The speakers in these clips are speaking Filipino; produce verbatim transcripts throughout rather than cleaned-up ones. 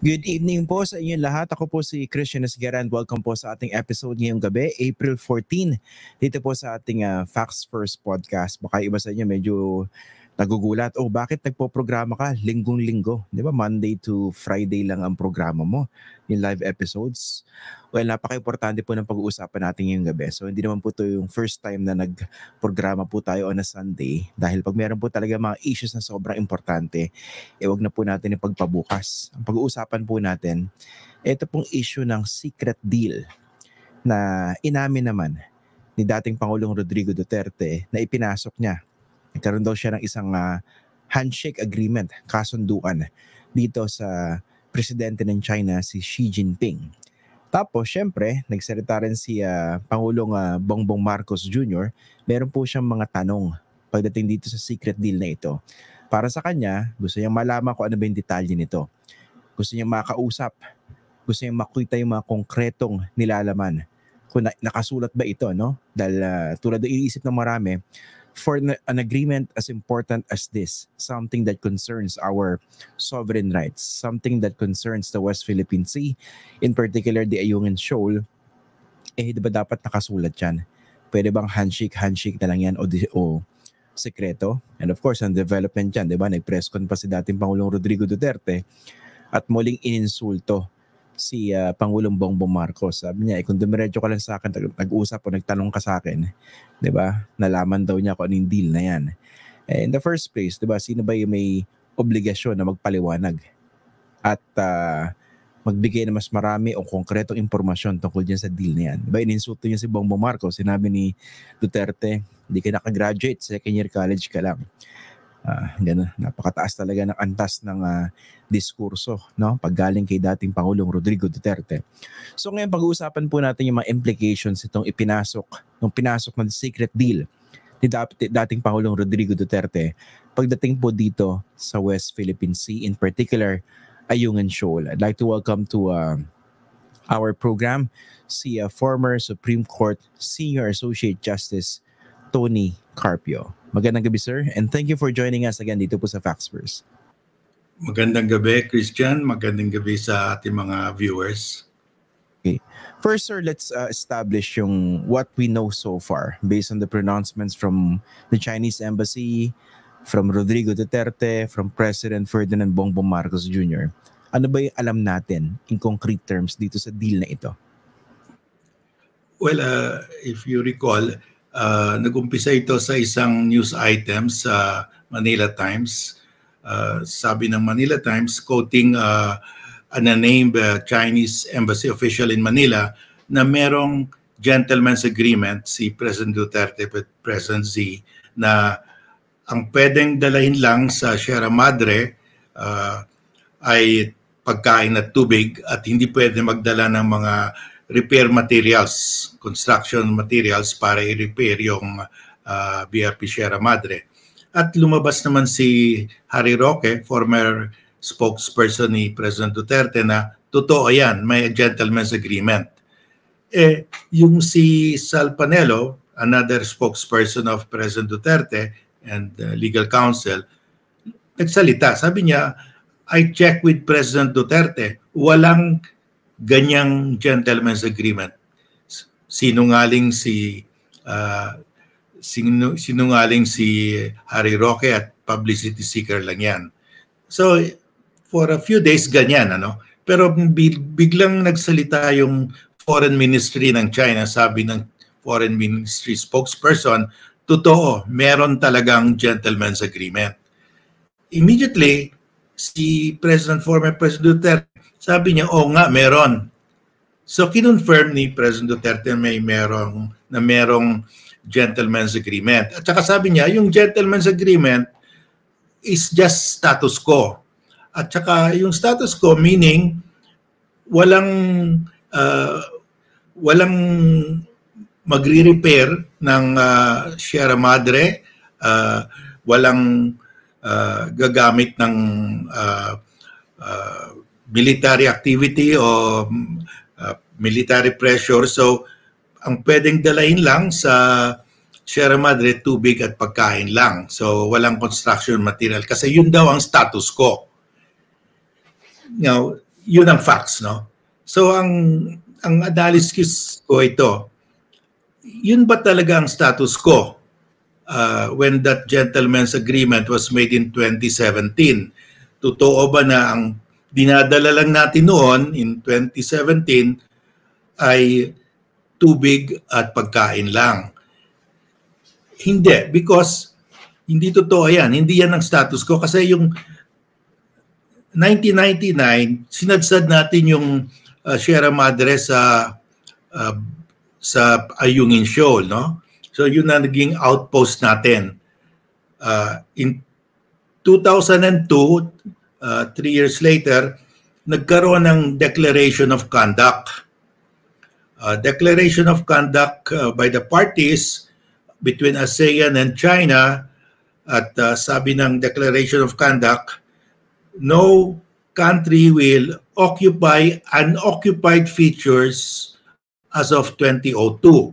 Good evening po sa inyo lahat. Ako po si Christian Esguerra and welcome po sa ating episode ngayong gabi, April fourteenth. Dito po sa ating uh, Facts First podcast. Baka iba sa inyo medyo nagugulat. Oh, bakit nagpo-programa ka linggong-linggo? Di ba Monday to Friday lang ang programa mo, yung live episodes? Well, napaka-importante po ng pag-uusapan natin ngayong gabi. So hindi naman po ito yung first time na nag-programa po tayo on a Sunday. Dahil pag meron po talaga mga issues na sobrang importante, eh wag na po natin ipagpabukas. Ang pag-uusapan po natin, ito pong issue ng secret deal na inamin naman ni dating Pangulong Rodrigo Duterte na ipinasok niya. Nagkaroon daw siya ng isang uh, handshake agreement, kasunduan dito sa presidente ng China, si Xi Jinping. Tapos, syempre, nagsalita rin si uh, Pangulong uh, Bongbong Marcos Junior Meron po siyang mga tanong pagdating dito sa secret deal na ito. Para sa kanya, gusto niyang malaman kung ano ba yung detalye nito. Gusto niyang makausap. Gusto niyang makita yung mga konkretong nilalaman. Kung na- nakasulat ba ito, no? Dahil uh, tulad ng iniisip ng marami, for an agreement as important as this, something that concerns our sovereign rights, something that concerns the West Philippine Sea, in particular the Ayungin Shoal, eh di ba dapat nakasulat yan? Pwede bang handshake-handshake na lang yan o, di, o sekreto? And of course, ang development yan, di ba? Nag-press con pa si dating Pangulong Rodrigo Duterte at muling ininsulto si uh, Pangulong Bongbong Marcos. Sabi niya, eh, kung dumiretso ka lang sa akin, nag-usap o nagtanong ka sa akin, di ba? Nalaman daw niya kung anong deal na yan. Eh, in the first place, di ba, sino ba yung may obligasyon na magpaliwanag at uh, magbigay na mas marami o konkretong impormasyon tungkol dyan sa deal na yan? Di ba, ininsulto niya si Bongbong Marcos. Sinabi ni Duterte, hindi ka nakagraduate, second year college ka lang. Uh, ganun, napakataas talaga ng antas ng uh, diskurso, no? Paggaling kay dating Pangulong Rodrigo Duterte. So ngayon pag-uusapan po natin yung mga implications itong ipinasok, yung pinasok ng secret deal ni dating Pangulong Rodrigo Duterte pagdating po dito sa West Philippine Sea, in particular Ayungin Shoal. I'd like to welcome to uh, our program si uh, former Supreme Court Senior Associate Justice Tony Carpio. Magandang gabi, sir, and thank you for joining us again dito po sa Facts First. Magandang gabi, Christian. Magandang gabi sa ating mga viewers. Okay. First, sir, let's uh, establish yung what we know so far based on the pronouncements from the Chinese Embassy, from Rodrigo Duterte, from President Ferdinand Bongbong Marcos Junior Ano ba yung alam natin in concrete terms dito sa deal na ito? Well, uh, if you recall, Uh, nag-umpisa ito sa isang news item sa Manila Times. Uh, sabi ng Manila Times, quoting uh, an unnamed uh, Chinese embassy official in Manila, na merong gentleman's agreement si President Duterte with President Xi na ang pwedeng dalahin lang sa Sierra Madre uh, ay pagkain at tubig at hindi pwede magdala ng mga repair materials, construction materials para i-repair yung uh, B R P Sierra Madre. At lumabas naman si Harry Roque, former spokesperson ni President Duterte, na totoo yan, may gentleman's agreement. Eh, yung si Sal Panelo, another spokesperson of President Duterte and uh, legal counsel, nagsalita. Sabi niya, I checked with President Duterte, walang ganyang gentleman's agreement. Sinungaling si uh, sinu, sinungaling si Harry Roque at publicity seeker lang yan. So for a few days ganyan, ano? Pero biglang nagsalita yung Foreign Ministry ng China, sabi ng Foreign Ministry spokesperson, totoo, meron talagang gentleman's agreement. Immediately, si President, former President Duterte, sabi niya, oo nga, meron. So, kinonfirm ni President Duterte may merong, na merong gentleman's agreement. At saka sabi niya, yung gentleman's agreement is just status quo. At saka yung status quo meaning walang uh, walang magre-repair ng uh, Sierra Madre, uh, walang uh, gagamit ng uh, uh, military activity o uh, military pressure. So, ang pwedeng dalahin lang sa Sierra Madre, tubig at pagkain lang. So, walang construction material. Kasi yun daw ang status quo. Now, yun ang facts, no? So ang ang analysis ko ito, yun ba talaga ang status quo uh, when that gentleman's agreement was made in twenty seventeen? Totoo ba na ang dinadala lang natin noon in twenty seventeen ay tubig at pagkain lang? Hindi, because hindi totoo yan. Hindi yan ang status quo kasi yung nineteen ninety-nine, sinadsad natin yung uh, Sierra Madre sa uh, sa Ayungin Shoal, no? So yun na naging outpost natin. Uh, in two thousand two, uh, three years later, nagkaroon ng Declaration of Conduct. Uh, Declaration of Conduct uh, by the parties between ASEAN and China, at uh, sabi ng Declaration of Conduct, no country will occupy unoccupied features as of twenty oh two.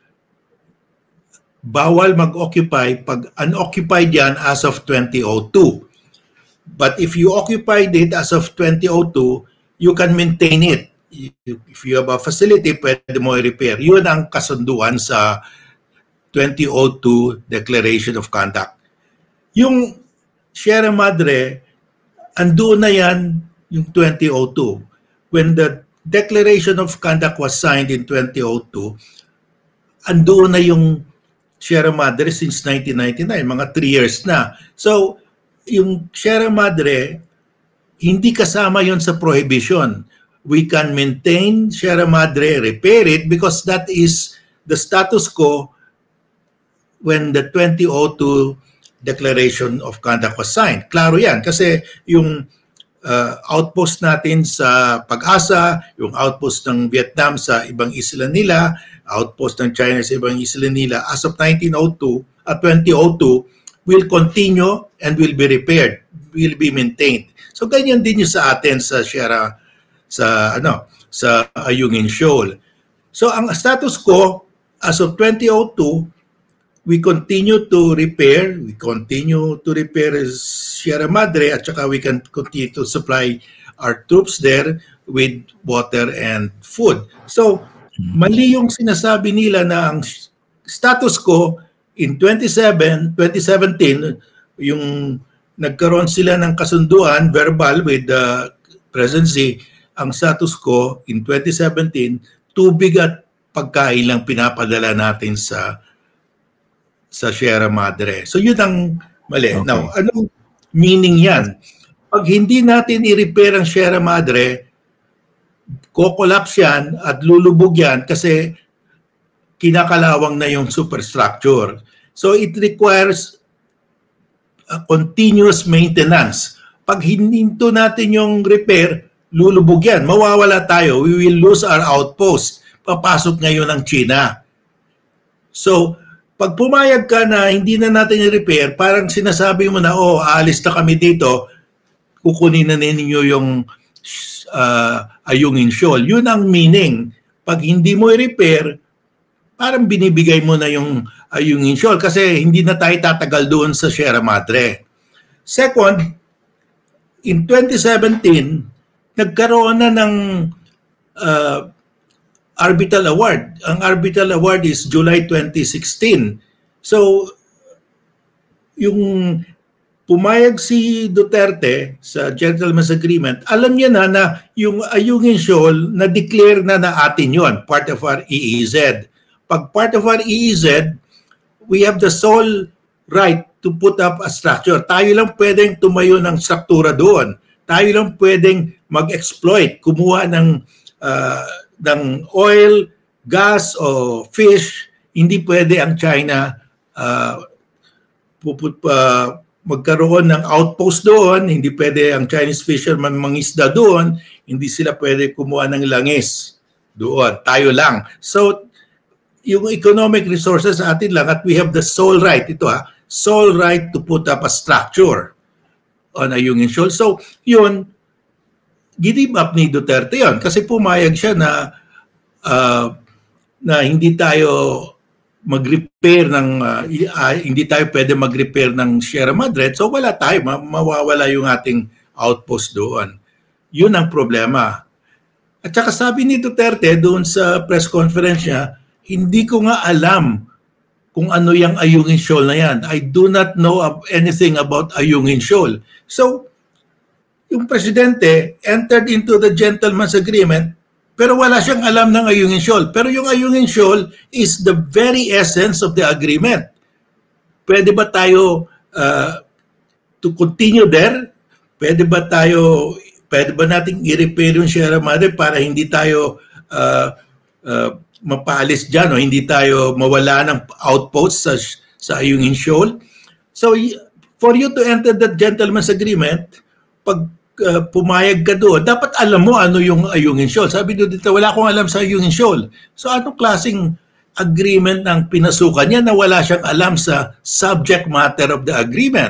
Bawal mag-occupy pag unoccupied yan as of twenty oh two. But if you occupied it as of twenty oh two, you can maintain it. If you have a facility, pwede mo i-repair. Yun ang kasunduan sa twenty oh two Declaration of Conduct. Yung Sierra Madre, andoon na yan yung twenty oh two. When the Declaration of Conduct was signed in twenty oh two, andoon na yung Sierra Madre since nineteen ninety-nine, mga three years na. So, yung Sierra Madre, hindi kasama yon sa prohibition. We can maintain Sierra Madre, repair it, because that is the status quo when the twenty oh two Declaration of Conduct was signed. Klaro yan, kasi yung uh, outpost natin sa Pag-asa, yung outpost ng Vietnam sa ibang isla nila, outpost ng China sa ibang isla nila, as of nineteen oh two at twenty oh two, will continue and will be repaired, will be maintained. So ganyan din yung sa atin sa Sierra, sa ano, sa Ayungin Shoal. So ang status quo as of twenty oh two, we continue to repair, we continue to repair Sierra Madre, at saka we can continue to supply our troops there with water and food. So mali yung sinasabi nila na ang status quo in twenty seventeen, yung nagkaroon sila ng kasunduan verbal with the presidency, ang status quo in twenty seventeen, tubig at pagkain lang pinapadala natin sa sa Sierra Madre. So yun ang mali. Okay. Now, anong meaning yan? Pag hindi natin i-repair ang Sierra Madre, kokolapse yan at lulubog yan kasi kinakalawang na yung superstructure. So it requires a continuous maintenance. Pag hininto natin yung repair, lulubog yan. Mawawala tayo. We will lose our outpost. Papasok ngayon ang China. So, pag pumayag ka na hindi na natin i-repair, parang sinasabi mo na, oh, aalis na kami dito, kukunin na ninyo yung uh, Ayungin Shoal. Yun ang meaning. Pag hindi mo i-repair, parang binibigay mo na yung Ayungin Shoal kasi hindi na tayo tatagal doon sa Sierra Madre. Second, in twenty seventeen, nagkaroon na ng uh, Arbitral Award. Ang Arbitral Award is July twenty sixteen. So, yung pumayag si Duterte sa Gentleman's Agreement, alam niya na na yung Ayungin Shoal na-declare na na atin yun, part of our E E Z. Pag part of our E E Z, we have the sole right to put up a structure. Tayo lang pwedeng tumayo ng struktura doon. Tayo lang pwedeng mag-exploit, kumuha ng uh, ng oil, gas o fish. Hindi pwede ang China uh, puput, uh, magkaroon ng outpost doon. Hindi pwede ang Chinese fisherman mangisda doon. Hindi sila pwede kumuha ng langis doon. Tayo lang. So, yung economic resources sa atin lang at we have the sole right, ito ha, sole right to put up a structure on Ayungin Shoal. So, yun, give up ni Duterte yun kasi pumayag siya na uh, na hindi tayo mag-repair ng uh, uh, hindi tayo pwede mag-repair ng Sierra Madre, so wala tayo, ma- mawawala yung ating outpost doon. Yun ang problema. At saka sabi ni Duterte doon sa press conference niya, hindi ko nga alam kung ano yung Ayungin Shoal na yan. I do not know anything about Ayungin Shoal. So, yung presidente entered into the gentleman's agreement, pero wala siyang alam ng Ayungin Shoal. Pero yung Ayungin Shoal is the very essence of the agreement. Pwede ba tayo uh, to continue there? Pwede ba tayo, pwede ba nating i-repair yung Sierra Madre para hindi tayo uh, uh, mapaalis dyan o hindi tayo mawala ng outpost sa, sa Ayungin Shoal? So, for you to enter that gentleman's agreement, pag uh, pumayag ka doon, dapat alam mo ano yung Ayungin Shoal. Sabi doon dito, wala akong alam sa Ayungin Shoal. So, anong klaseng agreement ang pinasukan niya na wala siyang alam sa subject matter of the agreement?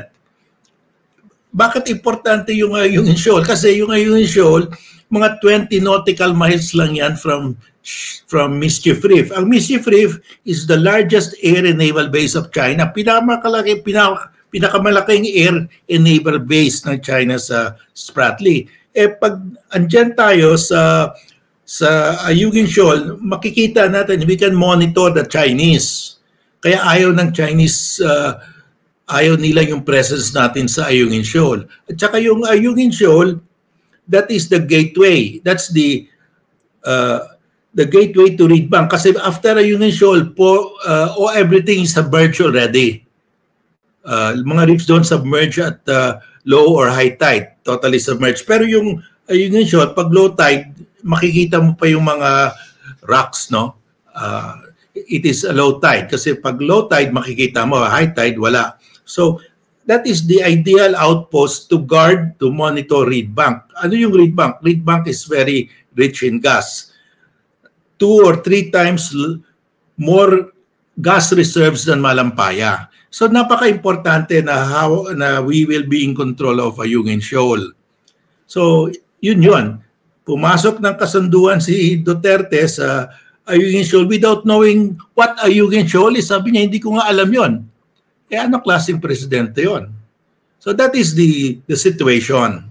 Bakit importante yung Ayungin Shoal? Kasi yung Ayungin Shoal, mga twenty nautical miles lang yan from from Mischief Reef. Ang Mischief Reef is the largest air and naval base of China. Pinakamalaki, pinak, pinakamalaking air and naval base ng China sa Spratly. Eh pag andyan tayo sa sa Ayungin Shoal, makikita natin, we can monitor the Chinese. Kaya ayaw ng Chinese, uh, ayaw nila yung presence natin sa Ayungin Shoal. At saka yung Ayungin Shoal, that is the gateway. That's the uh, the gateway to Reed Bank. Kasi after Ayungin Shoal, po, uh, oh, everything is submerged already. Uh, mga reefs don't submerge at uh, low or high tide. Totally submerged. Pero yung Ayungin Shoal, pag low tide, makikita mo pa yung mga rocks, no? Uh, it is a low tide. Kasi pag low tide, makikita mo. High tide, wala. So, that is the ideal outpost to guard, to monitor Reed Bank. Ano yung Reed Bank? Reed Bank is very rich in gas. Two or three times more gas reserves than Malampaya. So, napaka-importante na, how, na we will be in control of Ayungin Shoal. So, yun yun. Pumasok ng kasunduan si Duterte sa Ayungin Shoal without knowing what Ayungin Shoal is. Sabi niya, hindi ko nga alam yon. Eh, ano klaseng presidente yon? So that is the the situation.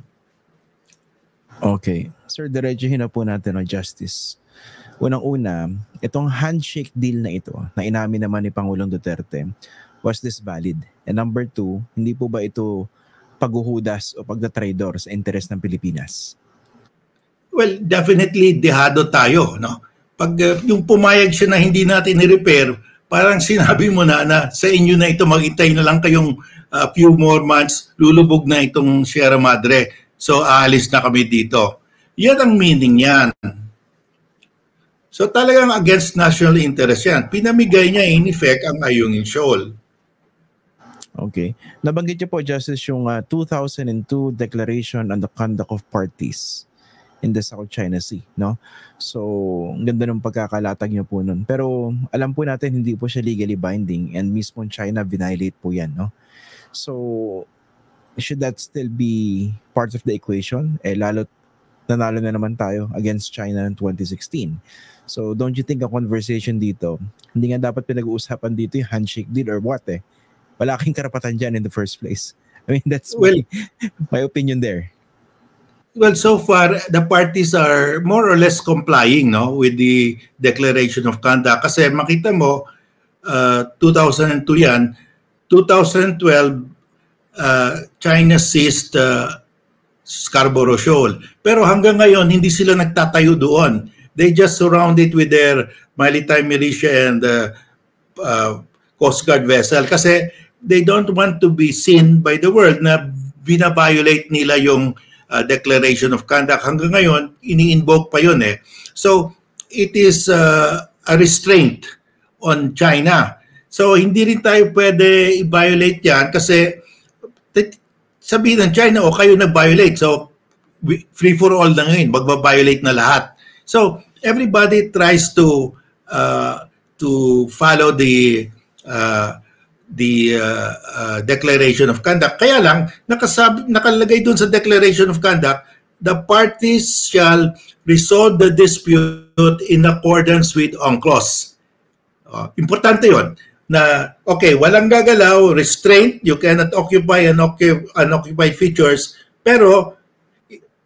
Okay. Sir, diretsuhin na po natin ang justice. Unang-una, itong handshake deal na ito, na inamin naman ni Pangulong Duterte, was this valid? And number two, hindi po ba ito paghuhudas o pagdatraidor sa interes ng Pilipinas? Well, definitely dehado tayo, no? Pag uh, yung pumayag siya na hindi natin i-repair, parang sinabi mo na na sa inyo na ito, maghintay na lang kayong uh, few more months, lulubog na itong Sierra Madre. So aalis na kami dito. Yan ang meaning yan. So talagang against national interest yan. Pinamigay niya in effect ang Ayungin Shoal. Okay. Nabanggit niyo po, Justice, yung uh, two thousand two Declaration on the Conduct of Parties in the South China Sea, no? So, ang ganda ng pagkakalatag niyo po nun. Pero alam po natin, hindi po siya legally binding and mismo China violate po yan, no? So, should that still be part of the equation? Eh, lalo nanalo na naman tayo against China in twenty sixteen. So, don't you think a conversation dito, hindi nga dapat pinag-uusapan dito yung handshake deal or what eh? Wala kang karapatan dyan in the first place. I mean, that's well, my, my opinion there. Well, so far, the parties are more or less complying, no, with the Declaration of Conduct. Kasi makita mo, uh, two thousand two yan, two thousand twelve, uh, China seized uh, Scarborough Shoal. Pero hanggang ngayon, hindi sila nagtatayo doon. They just surround it with their maritime militia and uh, uh, Coast Guard vessel. Kasi they don't want to be seen by the world na binabiolate nila yung Uh, Declaration of Conduct. Hanggang ngayon, ini-invoke pa yun eh. So, it is uh, a restraint on China. So, hindi rin tayo pwede i-violate yan kasi sabihin ng China, o kayo nag-violate. So, free for all na ngayon. Magba-violate na lahat. So, everybody tries to uh, to follow the uh, the uh, uh, Declaration of Conduct. Kaya lang, nakasab nakalagay dun sa Declaration of Conduct, the parties shall resolve the dispute in accordance with UNCLOS. Uh, importante yon na, okay, walang gagalaw, restraint, you cannot occupy and unoccupied features, pero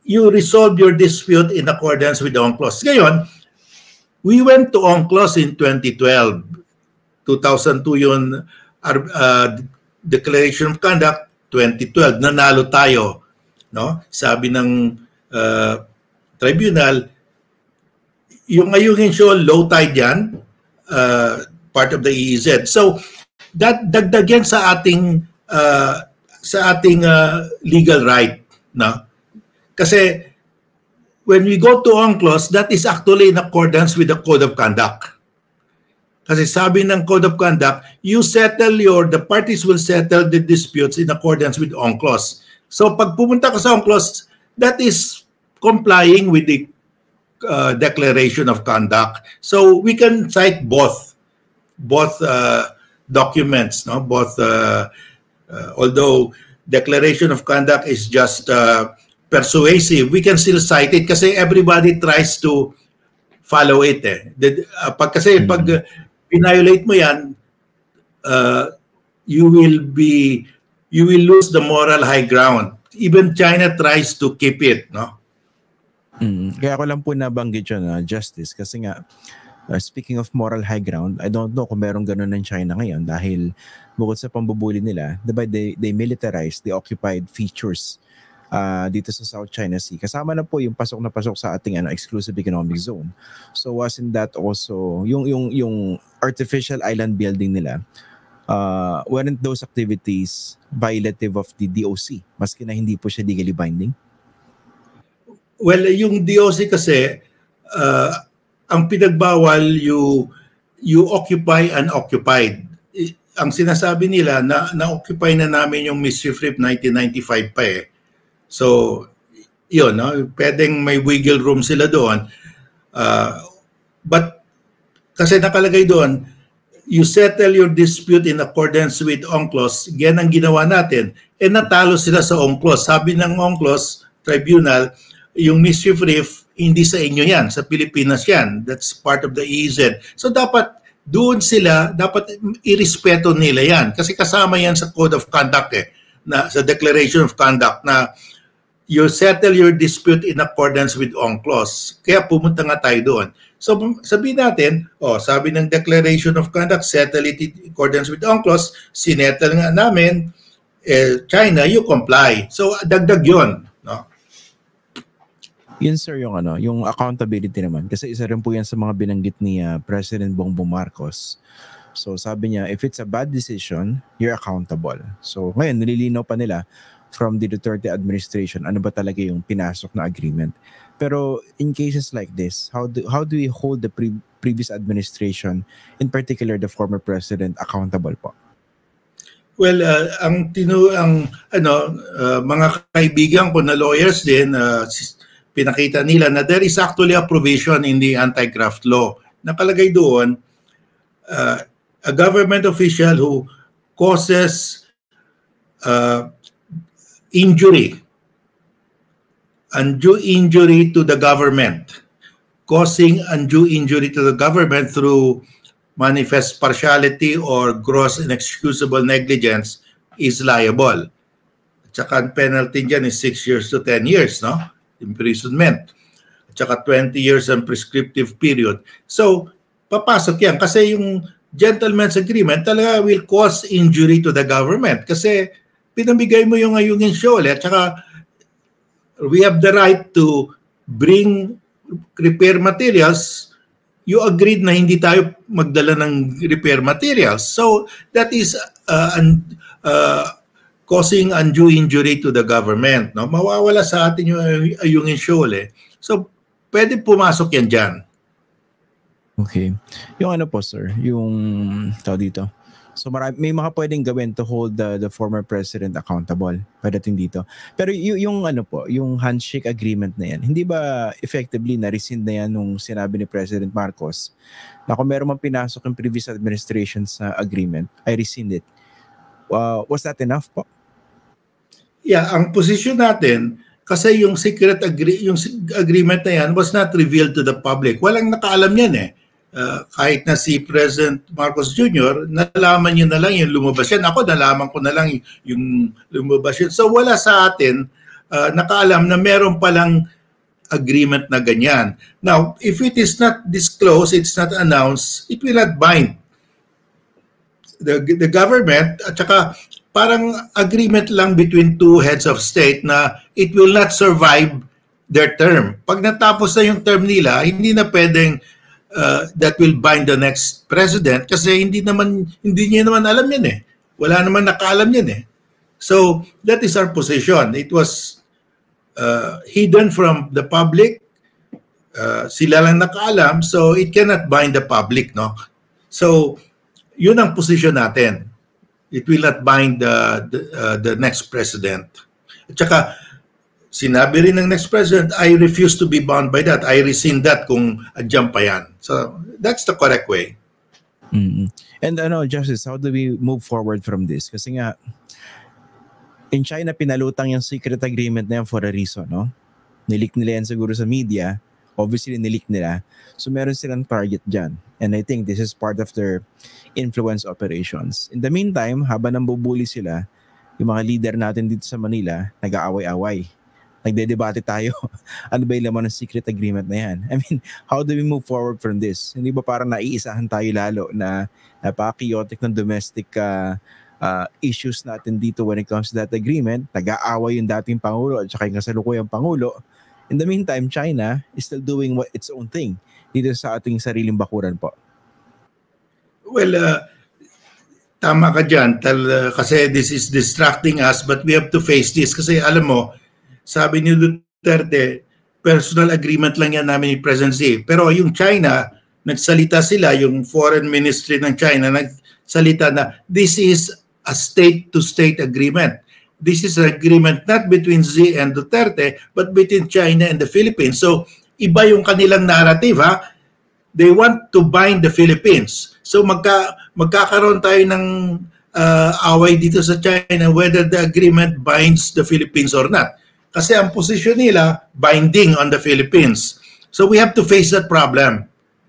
you resolve your dispute in accordance with the UNCLOS. Ngayon, we went to UNCLOS in twenty twelve. two thousand two yun, uh, Declaration of Conduct, twenty twelve. Nanalo tayo. No? Sabi ng uh, tribunal, yung Ayungin Shoal, low tide yan, uh, part of the E E Z. So, that dagdag yan sa ating uh, sa ating uh, legal right, no? Kasi when we go to UNCLOS, that is actually in accordance with the Code of Conduct. Kasi sabi ng Code of Conduct, you settle your, the parties will settle the disputes in accordance with UNCLOS. So pag pumunta ka sa UNCLOS, that is complying with the uh, Declaration of Conduct. So we can cite both, both uh, documents, no? Both, uh, uh, although Declaration of Conduct is just uh, persuasive, we can still cite it kasi everybody tries to follow it. Eh. The, uh, pag, kasi mm-hmm. pag uh, violate mo yan, uh, you will be, you will lose the moral high ground. Even China tries to keep it, no? Mm, kaya ko lang po nabanggit yun, uh, Justice, kasi nga, Uh, speaking of moral high ground, I don't know kung merong ganun ng China ngayon dahil bukod sa pambubuli nila, diba, they, they militarized the occupied features uh, dito sa South China Sea. Kasama na po yung pasok na pasok sa ating ano, exclusive economic zone. So wasn't that also, yung, yung, yung artificial island building nila, uh, weren't those activities violative of the D O C, maski na hindi po siya legally binding? Well, yung D O C kasi, uh, ang pinagbawal, you you occupy unoccupied. Ang sinasabi nila na na-occupy na namin yung Mischief Reef nineteen ninety-five pa eh. So, yun, no? Pwedeng may wiggle room sila doon. Uh, but, kasi nakalagay doon, you settle your dispute in accordance with UNCLOS, yan ang ginawa natin. Eh natalo sila sa UNCLOS. Sabi ng UNCLOS Tribunal, yung Mischief Reef, hindi sa inyo yan, sa Pilipinas yan. That's part of the E E Z. So dapat doon sila, dapat irespeto nila yan. Kasi kasama yan sa Code of Conduct eh, na, sa Declaration of Conduct na you settle your dispute in accordance with UNCLOS. Kaya pumunta nga tayo doon. So sabihin natin, oh, sabi ng Declaration of Conduct, settle it in accordance with UNCLOS, sinettle nga namin, eh, China, you comply. So dagdag yun. No? Yun sir yung ano, yung accountability naman kasi isa rin po yan sa mga binanggit ni uh, President Bongbong Marcos. So sabi niya, if it's a bad decision, you're accountable. So ngayon nililinaw pa nila from the Duterte administration ano ba talaga yung pinasok na agreement. Pero in cases like this, how do how do we hold the pre- previous administration, in particular the former president, accountable po? Well, uh, ang tinu ang ano uh, mga kaibigan ko na lawyers din, uh, pinakita nila na there is actually a provision in the anti-graft law. Nakalagay doon, uh, a government official who causes uh, injury, undue injury to the government, causing undue injury to the government through manifest partiality or gross inexcusable negligence is liable. At saka ang penalty dyan is six years to ten years, no? Imprisonment. At saka twenty years ang prescriptive period. So, papasok yan. Kasi yung gentleman's agreement talaga will cause injury to the government. Kasi pinamigay mo yung Ayungin Shoal. At saka we have the right to bring repair materials. You agreed na hindi tayo magdala ng repair materials. So, that is uh, an, uh, causing undue injury to the government. No? Mawawala sa atin yung Ayungin Shoal eh. So, pwede pumasok yan dyan. Okay. Yung ano po, sir, yung tao dito. So, marami, may mga pwedeng gawin to hold the, the former president accountable pagdating dito. Pero y- yung ano po, yung handshake agreement na yan, hindi ba effectively na-rescind na yan nung sinabi ni President Marcos na kung meron man pinasok yung previous administration sa agreement, I rescind it. Uh, was that enough po? Yeah, ang posisyon natin, kasi yung secret agree, yung agreement na yan was not revealed to the public. Walang nakaalam yan eh. Uh, kahit na si President Marcos Junior, nalaman niya na lang yung lumabas yan. Ako, nalaman ko na lang yung lumabas yan. So wala sa atin uh, nakaalam na meron palang agreement na ganyan. Now, if it is not disclosed, it's not announced, it will not bind the, the government. At saka parang agreement lang between two heads of state na it will not survive their term. Pag natapos na yung term nila, hindi na pwedeng uh, that will bind the next president kasi hindi naman hindi niya naman alam yan eh. Wala naman nakaalam yan eh. So, that is our position. It was uh, hidden from the public. Uh, sila lang nakaalam, so it cannot bind the public, no? So, yun ang position natin. It will not bind the the, uh, the next president. At saka, sinabi rin ng next president, I refuse to be bound by that. I rescind that kung adyan pa yan. So, that's the correct way. Mm-hmm. And ano, Justice, how do we move forward from this? Kasi nga, in China, pinalutang yung secret agreement na yan for a reason, no? Nilik nila yan siguro sa media. Obviously, nilik nila. So, meron silang target dyan. And I think this is part of their influence operations. In the meantime, habang nambubuli sila, yung mga leader natin dito sa Manila, nag-aaway-away. Nagdedebate tayo. Ano ba yung laman ng secret agreement na yan? I mean, how do we move forward from this? Hindi ba parang naiisahan tayo lalo na napaka-chaotic ng domestic uh, uh, issues natin dito when it comes to that agreement? Nag-aaway yung dating Pangulo at saka yung kasalukuyang Pangulo. In the meantime, China is still doing what its own thing dito sa ating sariling bakuran po. Well, uh, tama ka dyan. Tal, uh, kasi this is distracting us but we have to face this. Kasi alam mo, sabi ni Duterte, personal agreement lang yan namin ni President Xi. Pero yung China, nagsalita sila, yung foreign ministry ng China, nagsalita na this is a state-to-state agreement. This is an agreement not between Xi and Duterte, but between China and the Philippines. So, iba yung kanilang narrative, ha? They want to bind the Philippines. So, magka, magkakaroon tayo ng uh, away dito sa China whether the agreement binds the Philippines or not. Kasi ang posisyon nila, binding on the Philippines. So we have to face that problem.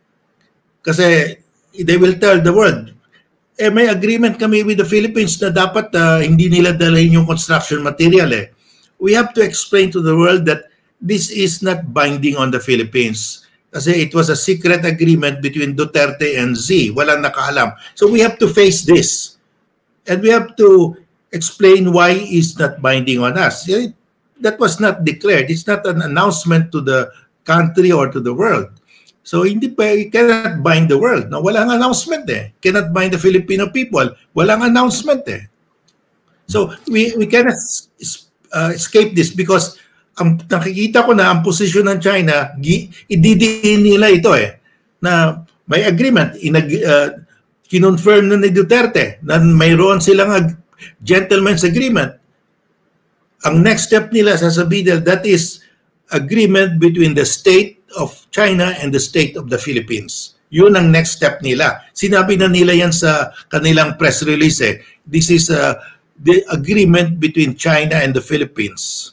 Kasi they will tell the world, eh may agreement kami with the Philippines na dapat uh, hindi nila dalhin yung construction material eh. We have to explain to the world that this is not binding on the Philippines. Kasi it was a secret agreement between Duterte and Xi. Walang nakaalam. So we have to face this. And we have to explain why it's not binding on us. That was not declared. It's not an announcement to the country or to the world. So hindi pa, you cannot bind the world. No, walang announcement eh. Cannot bind the Filipino people. Walang announcement eh. So we we cannot uh, escape this because ang nakikita ko na ang posisyon ng China, ididiin nila ito eh. Na may agreement, inag, uh, kinonfirm na ni Duterte na mayroon silang ag- gentleman's agreement. Ang next step nila, sasabihin nila, that is agreement between the state of China and the state of the Philippines. Yun ang next step nila. Sinabi na nila yan sa kanilang press release eh. This is uh, the agreement between China and the Philippines.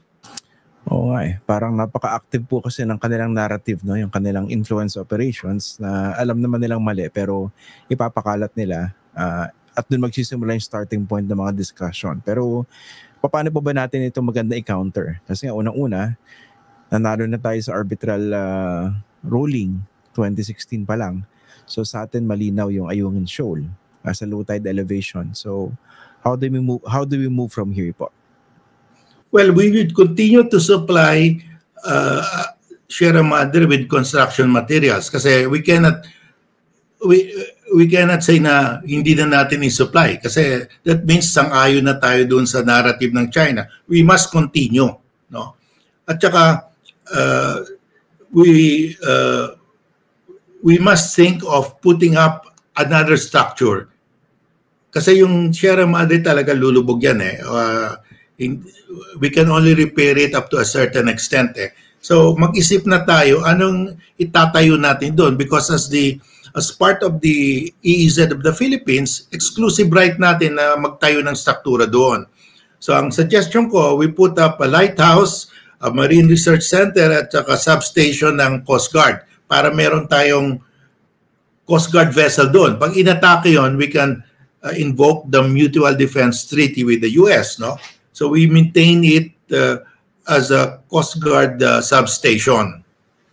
Oo nga eh. Parang napaka-active po kasi ng kanilang narrative, no? Yung kanilang influence operations na alam naman nilang mali pero ipapakalat nila uh, at dun magsisimula yung starting point ng mga discussion. Pero paano po ba natin ito maganda i-counter? Kasi nga unang-una, nanalo na tayo sa arbitral uh, ruling twenty sixteen pa lang. So sa atin malinaw yung Ayungin Shoal uh, sa low tide elevation. So how do we move how do we move from here po? Well, we would continue to supply uh, Sierra Madre with construction materials kasi we cannot we we cannot say na hindi na natin i-supply kasi that means sang-ayon na tayo doon sa narrative ng China. We must continue, no? At saka uh, we uh, we must think of putting up another structure. Kasi yung Sierra Madre talaga lulubog yan eh. Uh, in, we can only repair it up to a certain extent eh. So mag-isip na tayo anong itatayo natin doon because as the as part of the E E Z of the Philippines, exclusive right natin na magtayo ng struktura doon. So ang suggestion ko, we put up a lighthouse, a marine research center at saka substation ng Coast Guard para meron tayong Coast Guard vessel doon. Pag inatake yon, we can uh, invoke the Mutual Defense Treaty with the U S, no? So we maintain it uh, as a Coast Guard uh, substation.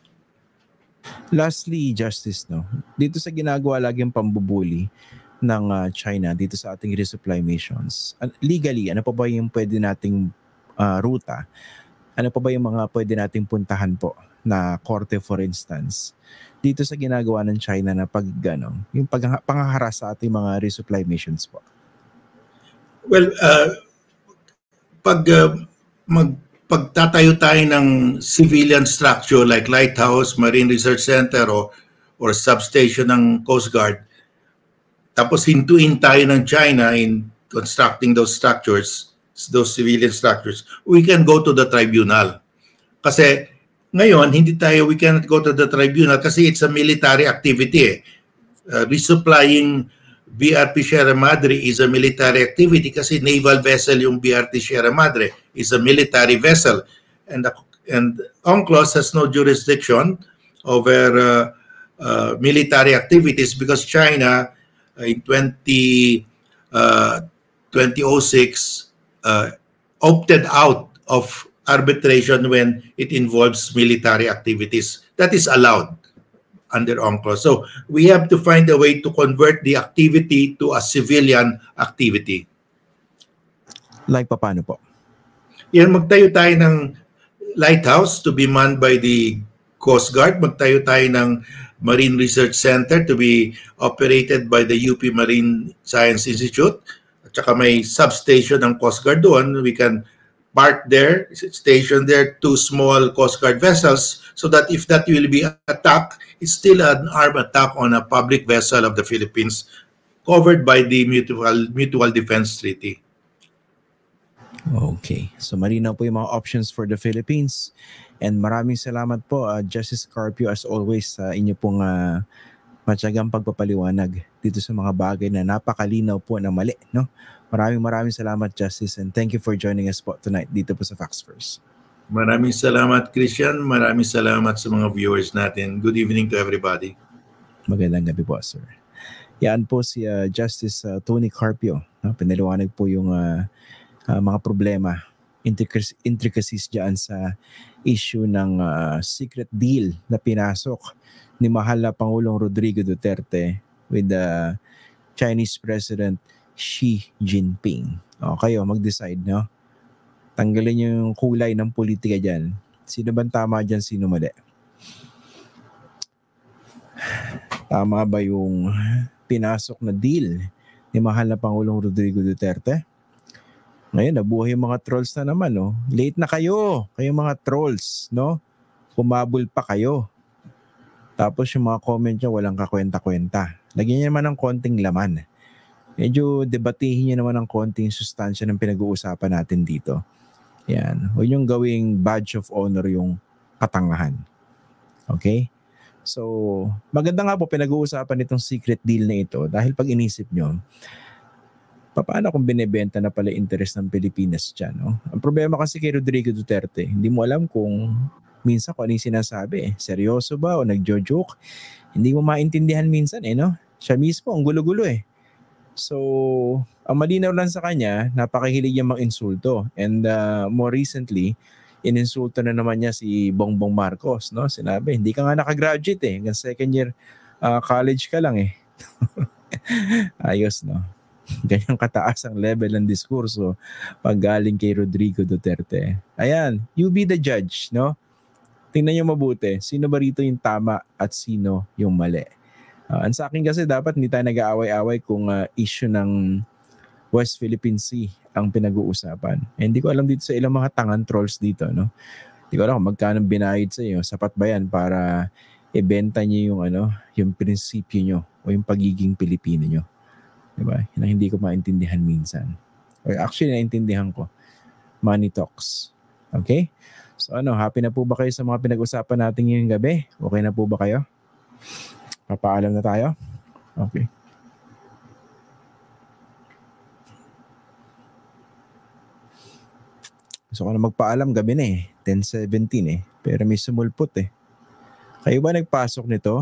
Lastly, Justice, no, dito sa ginagawa laging pambubuli ng uh, China dito sa ating resupply missions, uh, legally, ano pa ba yung pwede nating uh, ruta? Ano pa ba yung mga pwede nating puntahan po na korte, for instance, dito sa ginagawa ng China na pag, ano, yung pag, panghaharas sa ating mga resupply missions po? Well, uh, pag uh, mag pagtatayo tayo ng civilian structure like lighthouse, marine research center o or substation ng Coast Guard, tapos hintuin tayo ng China in constructing those structures, those civilian structures, we can go to the tribunal. Kasi ngayon, hindi tayo, we cannot go to the tribunal kasi it's a military activity. Eh. Uh, resupplying B R T Sierra Madre is a military activity kasi naval vessel yung B R T Sierra Madre is a military vessel. And, the, and UNCLOS has no jurisdiction over uh, uh, military activities because China uh, in twenty oh six uh, opted out of arbitration when it involves military activities. That is allowed under UNCLOS. So we have to find a way to convert the activity to a civilian activity. Like paano po? Yan, magtayo tayo ng lighthouse to be manned by the Coast Guard. Magtayo tayo ng Marine Research Center to be operated by the U P Marine Science Institute. At saka may substation ng Coast Guard doon. We can park there, station there, two small Coast Guard vessels so that if that will be attacked, it's still an armed attack on a public vessel of the Philippines covered by the Mutual, Mutual Defense Treaty. Okay. So malinaw po yung mga options for the Philippines. And maraming salamat po, uh, Justice Carpio, as always, sa uh, inyo pong uh, matyagang pagpapaliwanag dito sa mga bagay na napakalinaw po na mali, no? Maraming maraming salamat, Justice, and thank you for joining us po tonight dito po sa Facts First. Maraming salamat, Christian. Maraming salamat sa mga viewers natin. Good evening to everybody. Magandang gabi po, sir. Yan po si uh, Justice uh, Tony Carpio. No? Pinaliwanag po yung uh, uh, mga problema, intric- intricacies dyan sa issue ng uh, secret deal na pinasok ni mahal na Pangulong Rodrigo Duterte with the Chinese President Xi Jinping. O, kayo, mag-decide, no? Tanggalin yung kulay ng politika dyan. Sino bang tama dyan, sino mali? Tama ba yung pinasok na deal ni mahal na Pangulong Rodrigo Duterte? Ngayon, nabuhay yung mga trolls na naman, no? Late na kayo, kayong mga trolls, no? Kumabol pa kayo. Tapos yung mga comment nyo, walang kakwenta-kwenta. Lagyan nyo naman ng konting laman. Medyo debatihin nyo naman ng konting sustansya ng pinag-uusapan natin dito. Yan. Huwag nyo gawing badge of honor yung katangahan. Okay? So, maganda nga po pinag-uusapan itong secret deal na ito dahil pag inisip nyo, paano kung binebenta na pala interest ng Pilipinas dyan? No? Ang problema kasi kay Rodrigo Duterte, hindi mo alam kung minsan kung ano yung sinasabi. Eh. Seryoso ba o nagjo-joke? Hindi mo maintindihan minsan eh, no? Siya mismo, ang gulo-gulo eh. So, ang malinaw lang sa kanya, napakahilig niya mang-insulto. And uh, more recently, ininsulto na naman niya si Bongbong Marcos. No? Sinabi, hindi ka nga nakagraduate eh. Hanggang second year uh, college ka lang eh. Ayos, no? Ganyang kataas ang level ng diskurso pag galing kay Rodrigo Duterte. Ayan, you be the judge, no? Tingnan niyo mabuti, sino ba rito yung tama at sino yung mali. Uh, ang sa akin kasi dapat hindi tayo nag-aaway-aaway kung uh, issue ng West Philippine Sea ang pinag-uusapan. Eh, hindi ko alam dito sa ilang mga tangan trolls dito, no? Hindi ko alam kung magkano binayad sa iyo. Sapat ba yan para ibenta niyo yung ano, yung prinsipyo niyo o yung pagiging Pilipino niyo? Diba? Yan ang hindi ko maintindihan minsan. Or actually, naintindihan ko. Money talks. Okay? So ano, happy na po ba kayo sa mga pinag-usapan natin ngayong gabi? Okay na po ba kayo? Papaalam na tayo? Okay. Gusto ko na magpaalam gabi na eh. ten seventeen eh. Pero may sumulpot eh. Kayo ba nagpasok nito?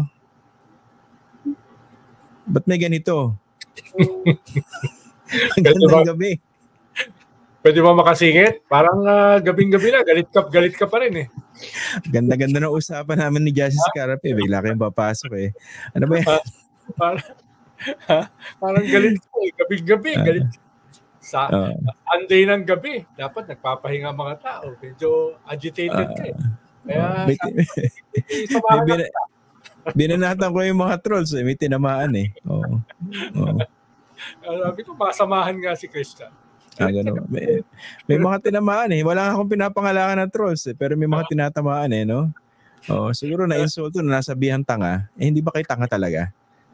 Ba't may ganito? Magandang gabi. Pwede ba makasingit? Parang uh, gabing-gabi na, galit ka, galit ka pa rin eh. Ganda-ganda ng usapan namin ni Justice Carape. Bigla kayong papasok eh. Ano ba yan? Parang, parang galit ko eh. Gabing-gabi, galit. Sa uh, Sunday ng gabi, dapat nagpapahinga mga tao. Medyo agitated uh, ka eh. Kaya, uh, may, may bin- binanatan ko yung mga trolls eh. May tinamaan eh. Oo. Oo. Sabi ko, masamahan nga si Christian. Ah, gano'n. May, may mga tinamaan eh. Wala akong pinapangalangan ng trolls eh. Pero may mga tinatamaan eh, no? Oh, siguro na-insulto na nasabihan tanga. Eh, hindi ba kayo tanga talaga?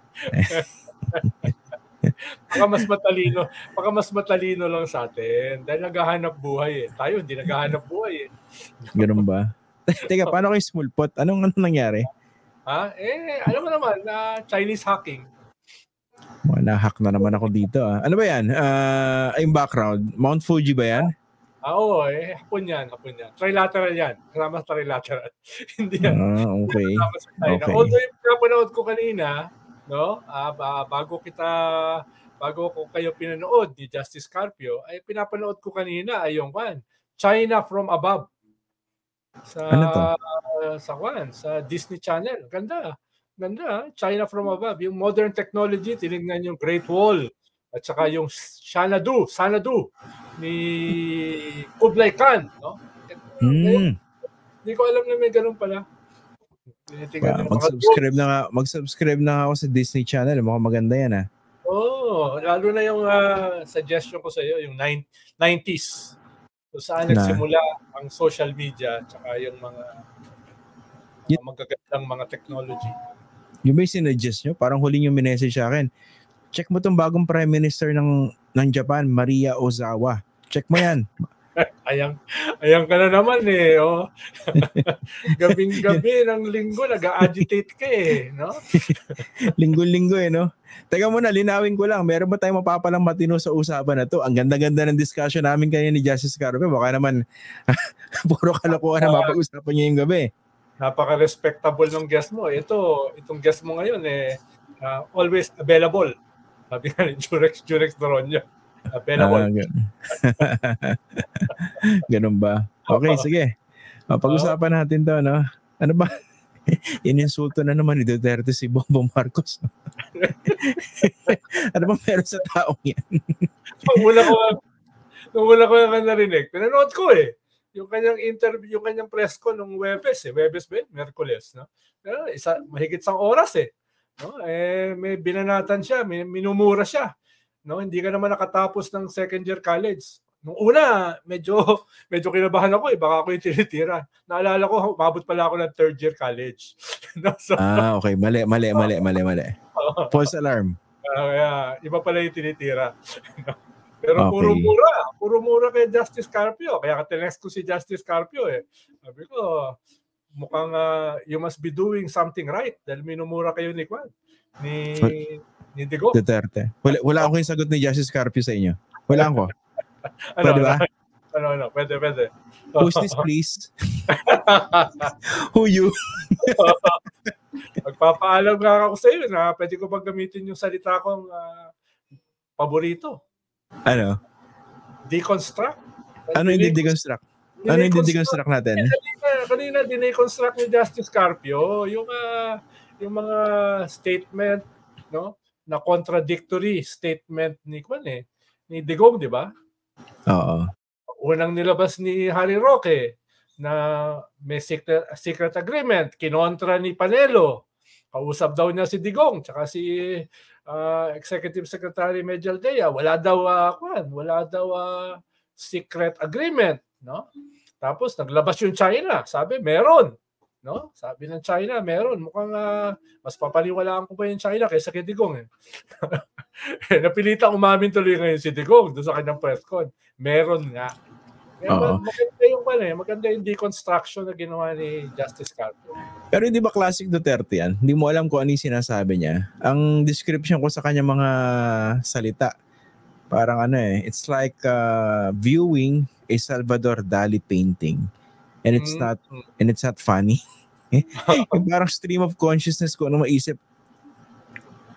Baka mas matalino. Baka mas matalino lang sa atin. Dahil naghahanap buhay eh. Tayo, hindi naghahanap buhay eh. Gano'n ba? Teka, paano kayo smulpot? Anong, anong nangyari? Ha? Eh, alam mo naman, uh, Chinese hacking. Na-hack na naman ako dito. Ah. Ano ba yan? Uh, yung background. Mount Fuji ba yan? Ah, oo. Eh, hapon yan. Hapon yan. Trilateral yan. Kasama trilateral. Hindi yan. Ah, okay. Okay. Although yung pinapanood ko kanina, no, ah, bago kita, bago ko kayo pinanood ni Justice Carpio, ay pinapanood ko kanina ay yung one, China from Above. Sa, ano to? Uh, sa one, sa Disney Channel. Ganda. Ganda, China from Above. Yung modern technology, tinignan yung Great Wall at saka yung Xanadu, Xanadu ni Kublai Khan. No? Mm. Hindi ko alam na may ganun pala. Wow, mag-subscribe na nga, mag-subscribe na nga ako sa Disney Channel. Mukhang maganda yan ah. Oo, oh, lalo na yung uh, suggestion ko sa iyo, yung nineties. So saan na nagsimula ang social media at saka yung mga y- uh, magagandang mga technology. Yung may sinuggest nyo, parang huling yung minessage sa akin. Check mo tong bagong Prime Minister ng ng Japan, Maria Ozawa. Check mo yan. ayang, ayang ka na naman eh. Oh. Gabing-gabi ng linggo, nag-agitate ka eh. No? Linggo-linggo eh, no? Teka muna, linawin ko lang. Meron ba tayong mapapalang matino sa usapan na to? Ang ganda-ganda ng discussion namin kanina ni Justice Carpe. Baka naman, puro kalokohan na mapag-usapan niya yung gabi. Napaka-respectable ng guest mo. Ito, itong guest mo ngayon eh, uh, always available. Sabi nga ni Jurex, Jurex Doronio. Available. Ah, gan- Ganun ba? Okay, sige. O, pag-usapan natin to, no? Ano ba? Ininsulto na naman ni Duterte si Bongbong Marcos. Ano ba meron sa taong yan? Nung una ko, nung una ko naman narinig, pinanood ko eh. Yung kanyang interview, yung kanyang press ko nung Webes, eh. Webes ba? Merkules, no? Pero isa, mahigit sang oras eh. No? Eh, may binanatan siya, may minumura siya. No? Hindi ka naman nakatapos ng second year college. Nung una, medyo medyo kinabahan ako eh. Baka ako yung tinitira. Naalala ko, mabot pala ako ng third year college. No? So, ah, okay. Mali, mali, mali, mali, mali. False alarm. Uh, yeah, iba pala yung tinitira. Pero okay. puro mura. Puro mura kay Justice Carpio. Kaya ka-text ko si Justice Carpio eh. Sabi ko, mukhang uh, you must be doing something right dahil minumura kayo ni Kwan. Ni, ni Digo. Duterte. Wala, wala akong yung sagot ni Justice Carpio sa inyo. Wala ako. ano, pwede ba? Ano, ano, pwede, pwede. Who's this, please? Who you? Magpapaalam nga ako sa iyo na pwede ko bang gamitin yung salita kong uh, paborito. Ano? Deconstruct. Ano yung de-deconstruct? Ano yung de-deconstruct natin? Kanina, kanina de-deconstruct ni Justice Carpio yung uh, yung mga statement, no, na contradictory statement ni Kwan eh, ni Digong, di ba? Oo. Unang nilabas ni Harry Roque na may secret, secret agreement, kinontra ni Panelo. Kausap daw niya si Digong tsaka si uh, Executive Secretary Medjal Dea. Wala daw uh, kwan, wala daw uh, secret agreement, no? Tapos naglabas yung China, sabi meron, no? Sabi ng China, meron. Mukhang uh, mas papaniwalaan ko pa yung China kaysa kay Digong eh. Napilitang umamin tuloy ngayon si Digong doon sa kanyang press con. Meron nga. Kaya maganda yung ano eh, maganda yung deconstruction na ginawa ni Justice Carpio. Pero hindi ba classic Duterte yan? Hindi mo alam kung ano yung sinasabi niya. Ang description ko sa kanya mga salita, parang ano eh, it's like uh, viewing a Salvador Dali painting. And it's mm-hmm. not and it's not funny. Parang stream of consciousness ko ano maisip.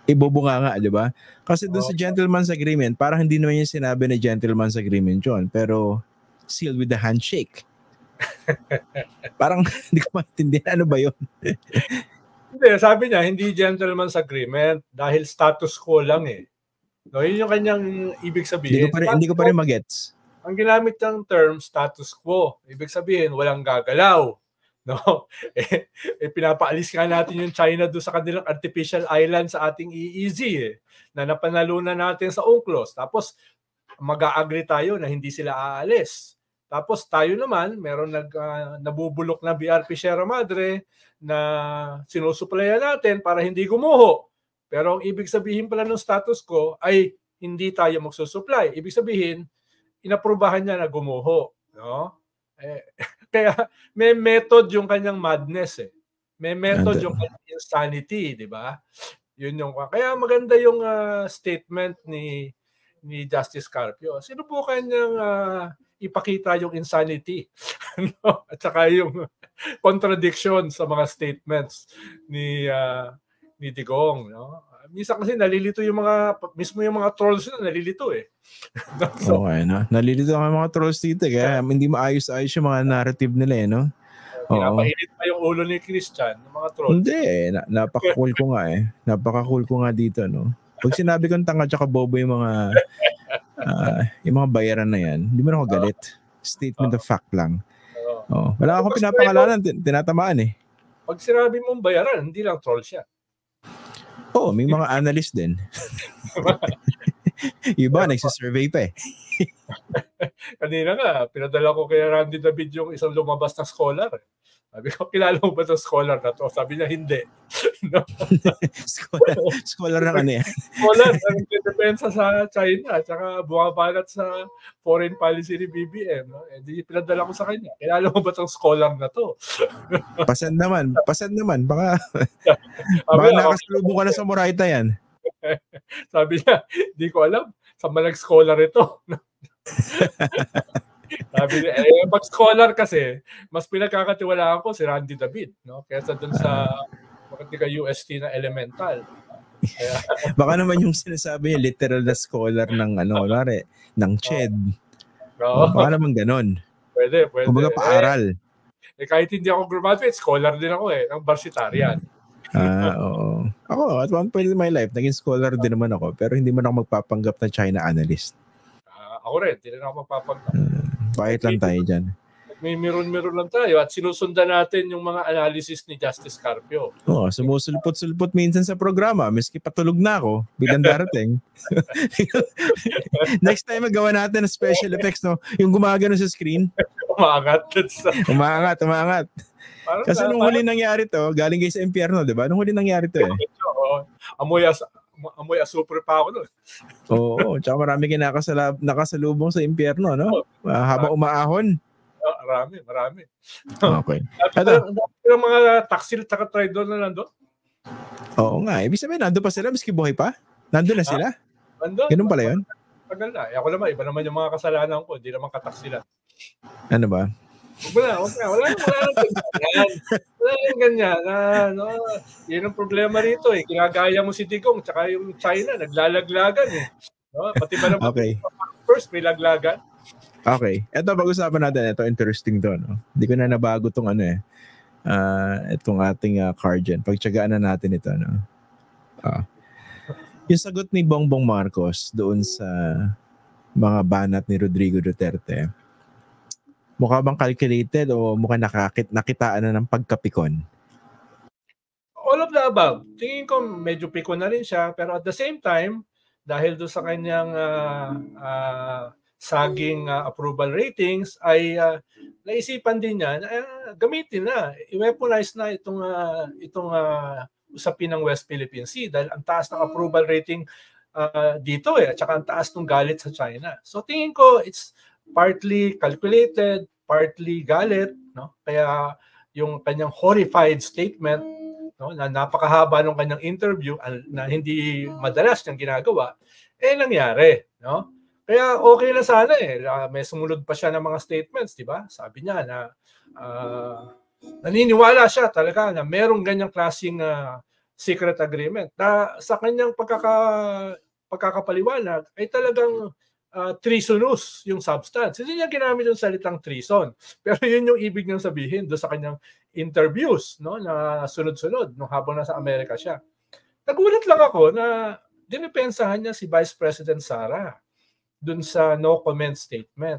ibubunga nga, di ba? Kasi doon Oh. sa gentleman's agreement, parang hindi naman yung sinabi na gentleman's agreement yun, pero sealed with the handshake. Parang hindi ko maintindihan, ano ba yun? Hindi, sabi niya, hindi gentleman's agreement dahil status quo lang eh. No, yun yung kanyang ibig sabihin. Hindi ko pa rin, hindi ko pa rin magets. Ang ginamit ng term status quo, ibig sabihin walang gagalaw. No? Eh, eh pinapaalis nga natin yung China doon sa kanilang artificial island sa ating E E Z eh, na napanalunan natin sa UNCLOS. Tapos mag-a-agree tayo na hindi sila aalis. Tapos tayo naman, meron nag uh, nabubulok na B R P Sierra Madre na sinusuplayan natin para hindi gumuho. Pero ang ibig sabihin pala ng status quo ay hindi tayo magsusupply. Ibig sabihin, inaprubahan niya na gumuho. No? Eh, kaya may method yung kanyang madness eh. May method yung kanyang insanity, di ba? Yun yung kaya maganda yung uh, statement ni ni Justice Carpio. Sinubukan niyang uh, ipakita yung insanity no? At saka yung contradiction sa mga statements ni uh, ni Digong, no? Minsan kasi nalilito yung mga mismo yung mga trolls na nalilito eh. So, okay, no? Nalilito ang mga trolls dito kaya hindi maayos-ayos yung mga narrative nila eh, no? Pinapainit pa yung ulo ni Christian, ng mga trolls. Hindi eh. Na- napaka-cool ko nga eh. Napaka-cool ko nga dito, no? Pag sinabi kong tanga tsaka bobo yung mga uh, yung mga bayaran na yan, hindi mo na ako galit. Statement of fact lang. Oh. Wala akong pinapangalanan, tin- tinatamaan eh. Pag sinabi mong bayaran, hindi lang troll siya. Oo, oh, may mga analyst din. Iba, nagsisurvey pa eh. Kanina nga, pinadala ko kay Randy David yung isang lumabas na scholar. Sabi ko, kilala mo ba itong scholar na to? Sabi niya, hindi. No? scholar, scholar ng ano yan? Scholar, nagdepensa sa China, at saka bumabalat sa foreign policy ni B B M. No? Eh, di pinadala ko sa kanya. Kilala mo ba itong scholar na to? Pasad naman, pasad naman. Baka, baka nakasalubong ka na sa Moraita yan. Sabi niya, di ko alam. Sa malag scholar ito. Sabi niya, eh, pag scholar kasi, mas pinagkakatiwalaan ko si Randy David, no? Kaysa dun sa uh, U S T na elemental. Kaya, baka naman yung sinasabi niya, literal na scholar ng ano, lari, ng C H E D. No. Oh, baka naman ganon. Pwede, pwede. Kumbaga paaral. Eh, eh, kahit hindi ako graduate, scholar din ako eh, ng Varsitarian. Ah, oo. Ako, at one point in my life, naging scholar din naman ako, pero hindi man ako magpapanggap na China analyst. Uh, ako rin, hindi rin ako magpapanggap. Uh, bakit lang tayo dyan? May meron-meron lang tayo at sinusundan natin yung mga analysis ni Justice Carpio. Oo, sumusulpot-sulpot minsan sa programa, miski patulog na ako, bilang darating. Next time magawa natin ng special effects, no? Yung gumagano sa screen. Umaangat. umaangat, umaangat. Parang kasi nung huli nangyari to, galing kayo sa impyerno, di ba? Nung huli nangyari to eh. Oo. Amoy, as, amoy asupre pa ako nun. Oo, tsaka marami kayo nakasala, nakasalubong sa impyerno, no? Uh, habang umaahon. Oh, marami, marami. Okay. Ito. Yung mga taksil at traidor na nandun? Oo nga. Ibig sabihin, nandun pa sila, miski buhay pa? Nandun na sila? Nandun. Ganun pala yun? Tagal na. Ako naman, iba naman yung mga kasalanan ko. Hindi naman kataksilan. Ano ba? Wala, wala, wala, wala nang ganyan. Wala nang ganyan. Ah, no, yun ang problema rito eh. Kinagaya mo si Digong, tsaka yung China, naglalaglagan eh. No? Pati ba naman okay. First, may laglagan. Okay. Ito, pag-usapan natin. Ito, interesting to. No? Hindi ko na nabago itong ano eh. Uh, itong ating uh, card dyan. Pagtsagaan na natin ito. No? Uh, yung sagot ni Bongbong Marcos doon sa mga banat ni Rodrigo Duterte, mukha bang calculated o mukha nakakit, nakitaan na ng pagkapikon? All of the above. Tingin ko medyo pikon na rin siya. Pero at the same time, dahil doon sa kanyang uh, uh, saging uh, approval ratings, ay uh, naisipan din niya na uh, gamitin na, i-weaponize na itong, uh, itong uh, usapin ng West Philippine Sea dahil ang taas ng approval rating uh, dito eh, at saka ang taas ng galit sa China. So tingin ko, it's partly calculated, partly galit, no? Kaya yung kanyang horrified statement, no, na napakahaba ng kanyang interview na hindi madalas niyang ginagawa, eh nangyari, no? Kaya okay na sana eh. May sumunod pa siya ng mga statements, di ba? Sabi niya na uh, naniniwala siya talaga na merong ganyang klaseng uh, secret agreement na sa kanyang pagkaka, pagkakapaliwanag ay talagang uh, treasonous yung substance. Hindi niya ginamit yung salitang treason. Pero yun yung ibig niyang sabihin doon sa kanyang interviews, no, na sunod-sunod nung habang nasa Amerika siya. Nagulat lang ako na dinipensahan niya si Vice President Sara doon sa no comment statement.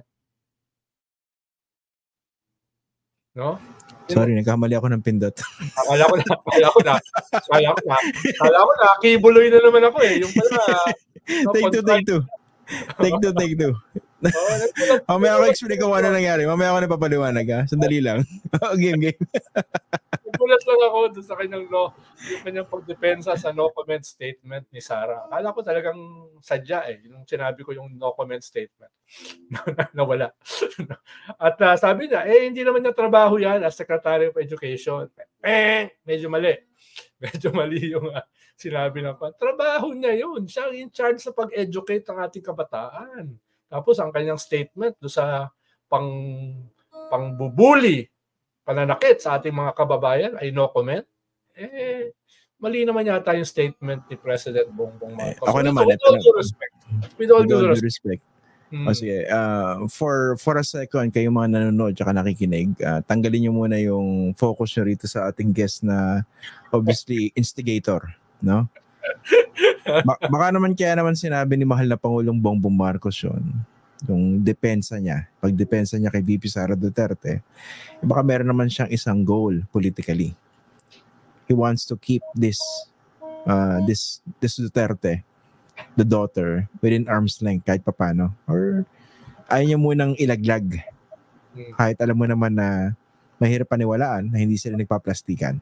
No? Sorry, nagkamali ako ng pindot. Akala ko na, akala ko na, akala ko na, akala ko na, kibuloy na naman ako eh. Yung pala, no, take two, take two. Take two, take two. Oh, mamaya ako explain ko ano nangyari. Mamaya ako napapaliwanag ha. Sandali lang. game, game. Nagulat lang ako doon sa kanyang no, yung kanyang pagdepensa sa no comment statement ni Sara. Akala ko talagang sadya eh. Yung sinabi ko yung no comment statement. Nawala. At uh, sabi niya, eh hindi naman niya trabaho yan as Secretary of Education. Eh, medyo mali. Medyo mali yung uh, sinabi ng pa. Trabaho niya yun. Siya in charge sa pag-educate ng ating kabataan. Tapos ang kanyang statement do sa pang pangbubuli, pananakit sa ating mga kababayan ay no comment. Eh, mali naman yata yung statement ni President Bongbong Marcos. Eh, ako with, naman, with all due respect. With all due respect. respect. Hmm. O sige, uh, for, for a second, kayo mga nanonood at nakikinig, uh, tanggalin nyo muna yung focus nyo rito sa ating guest na obviously instigator, no? Ba- baka naman kaya naman sinabi ni mahal na Pangulong Bongbong Marcos yun, yung depensa niya, pagdepensa niya kay V P Sara Duterte, baka meron naman siyang isang goal politically. He wants to keep this uh, this this Duterte, the daughter, within arm's length kahit papano. Or ayaw niya munang ilaglag kahit alam mo naman na mahirap paniwalaan na hindi sila nagpaplastikan.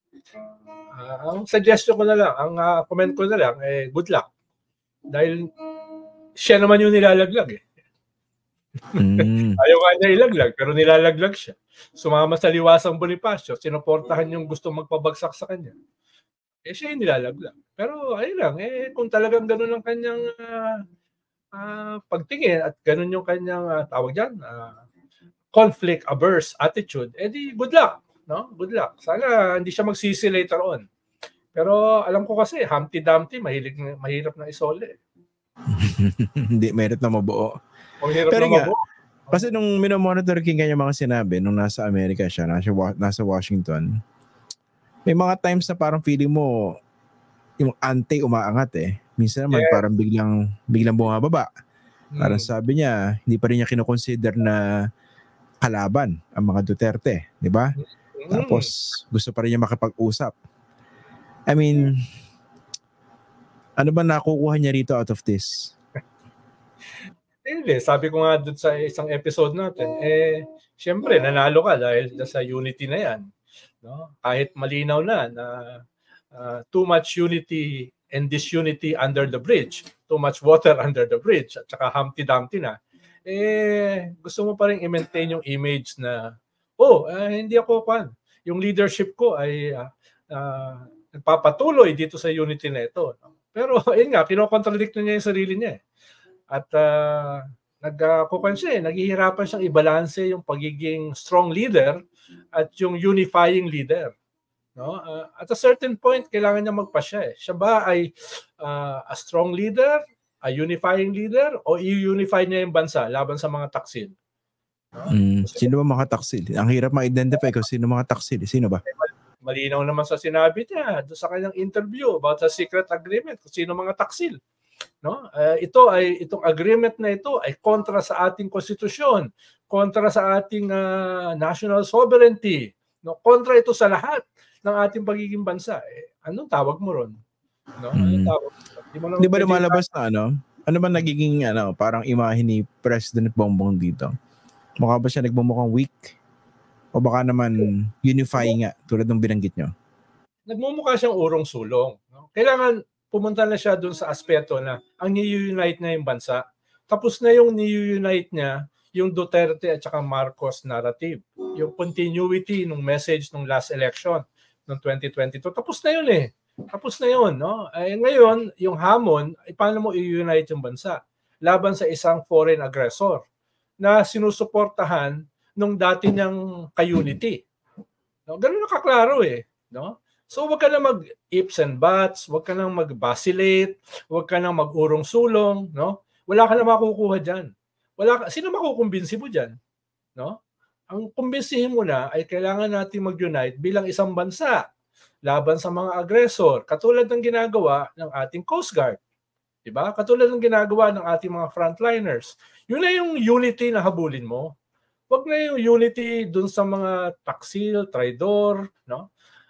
Uh, ang suggestion ko na lang, ang uh, comment ko na lang, eh, good luck. Dahil siya naman yung nilalaglag eh. Mm. Ayaw nga niya ilaglag, pero nilalaglag siya. Sumama sa liwasang Bonifacio, sinuportahan yung gusto magpabagsak sa kanya. Eh siya yung nilalaglag. Pero ayun lang, eh kung talagang ganun ang kanyang uh, uh, pagtingin at ganun yung kanyang uh, tawag dyan, uh, conflict averse attitude, eh di good luck. No? Good luck. Sana hindi siya magsisi later on. Pero alam ko kasi, Humpty Dumpty, mahilig, mahirap na isole. Hindi, merit na mabuo. Mahirap pero na nga, mabuo. Kasi nung minomonitor king kanya mga sinabi, nung nasa Amerika siya, nasa, nasa Washington, may mga times na parang feeling mo, yung ante umaangat eh. Minsan naman yes. parang biglang, biglang bumababa. Hmm. Parang sabi niya, hindi pa rin niya kinoconsider na kalaban ang mga Duterte. Di ba? Hmm. Tapos gusto pa rin niya makipag-usap. I mean, ano ba nakukuha niya rito out of this? Hindi, sabi ko nga doon sa isang episode natin, eh, siyempre, nanalo ka dahil sa unity na yan. No? Kahit malinaw na na uh, too much unity and disunity under the bridge, too much water under the bridge, at saka Humpty Dumpty na, eh, gusto mo pa rin i-maintain yung image na, oh, uh, hindi ako kwan. Yung leadership ko ay uh, uh, nagpapatuloy dito sa unity na ito. Pero, ayun nga, kinokontradict niya yung sarili niya eh. At uh, nagkukuhan siya eh, naghihirapan siyang i-balance yung pagiging strong leader at yung unifying leader. No? Uh, at a certain point, kailangan niya magpasya eh. Siya ba ay uh, a strong leader, a unifying leader, o i-unify niya yung bansa laban sa mga taksil? No? Mm, sino ba mga taksil? Ang hirap ma-identify kung sino mga taksil. Sino ba? Malinaw naman sa sinabi niya doon sa kanyang interview about sa secret agreement kung sino mga taksil. No? Uh, ito ay itong agreement na ito ay kontra sa ating konstitusyon, kontra sa ating uh, national sovereignty, no? Kontra ito sa lahat ng ating pagiging bansa. Eh, anong tawag mo ron? No? Anong tawag? Di, mo Di ba lumalabas na ano? Ano ba nagiging ano, parang imahe ni President Bongbong dito? Mukha ba siya nagmumukhang weak? O baka naman unifying nga tulad ng binanggit nyo? Nagmumukha siyang urong sulong. No? Kailangan pumunta na siya doon sa aspeto na ang ni-unite na yung bansa. Tapos na yung ni-unite niya yung Duterte at saka Marcos narrative. Yung continuity ng message ng last election ng twenty twenty-two. Tapos na yun eh. Tapos na yun. No? Ay, ngayon, yung hamon, ay paano mo i-unite yung bansa? Laban sa isang foreign aggressor na sinusuportahan nung dati niyang ka-unity. No? Ganun nakaklaro eh. No? So wag ka na mag-ifs and buts, wag ka nang mag-vacillate, wag ka nang mag-urong-sulong, no? Wala ka na makukuha diyan. Wala ka, sino makukumbinsi mo diyan, no? Ang kumbinsihin mo na ay kailangan nating mag-unite bilang isang bansa laban sa mga aggressor, katulad ng ginagawa ng ating Coast Guard. Diba? Katulad ng ginagawa ng ating mga frontliners. Yun na yung unity na habulin mo. Wag na yung unity dun sa mga taksil, traidor, no?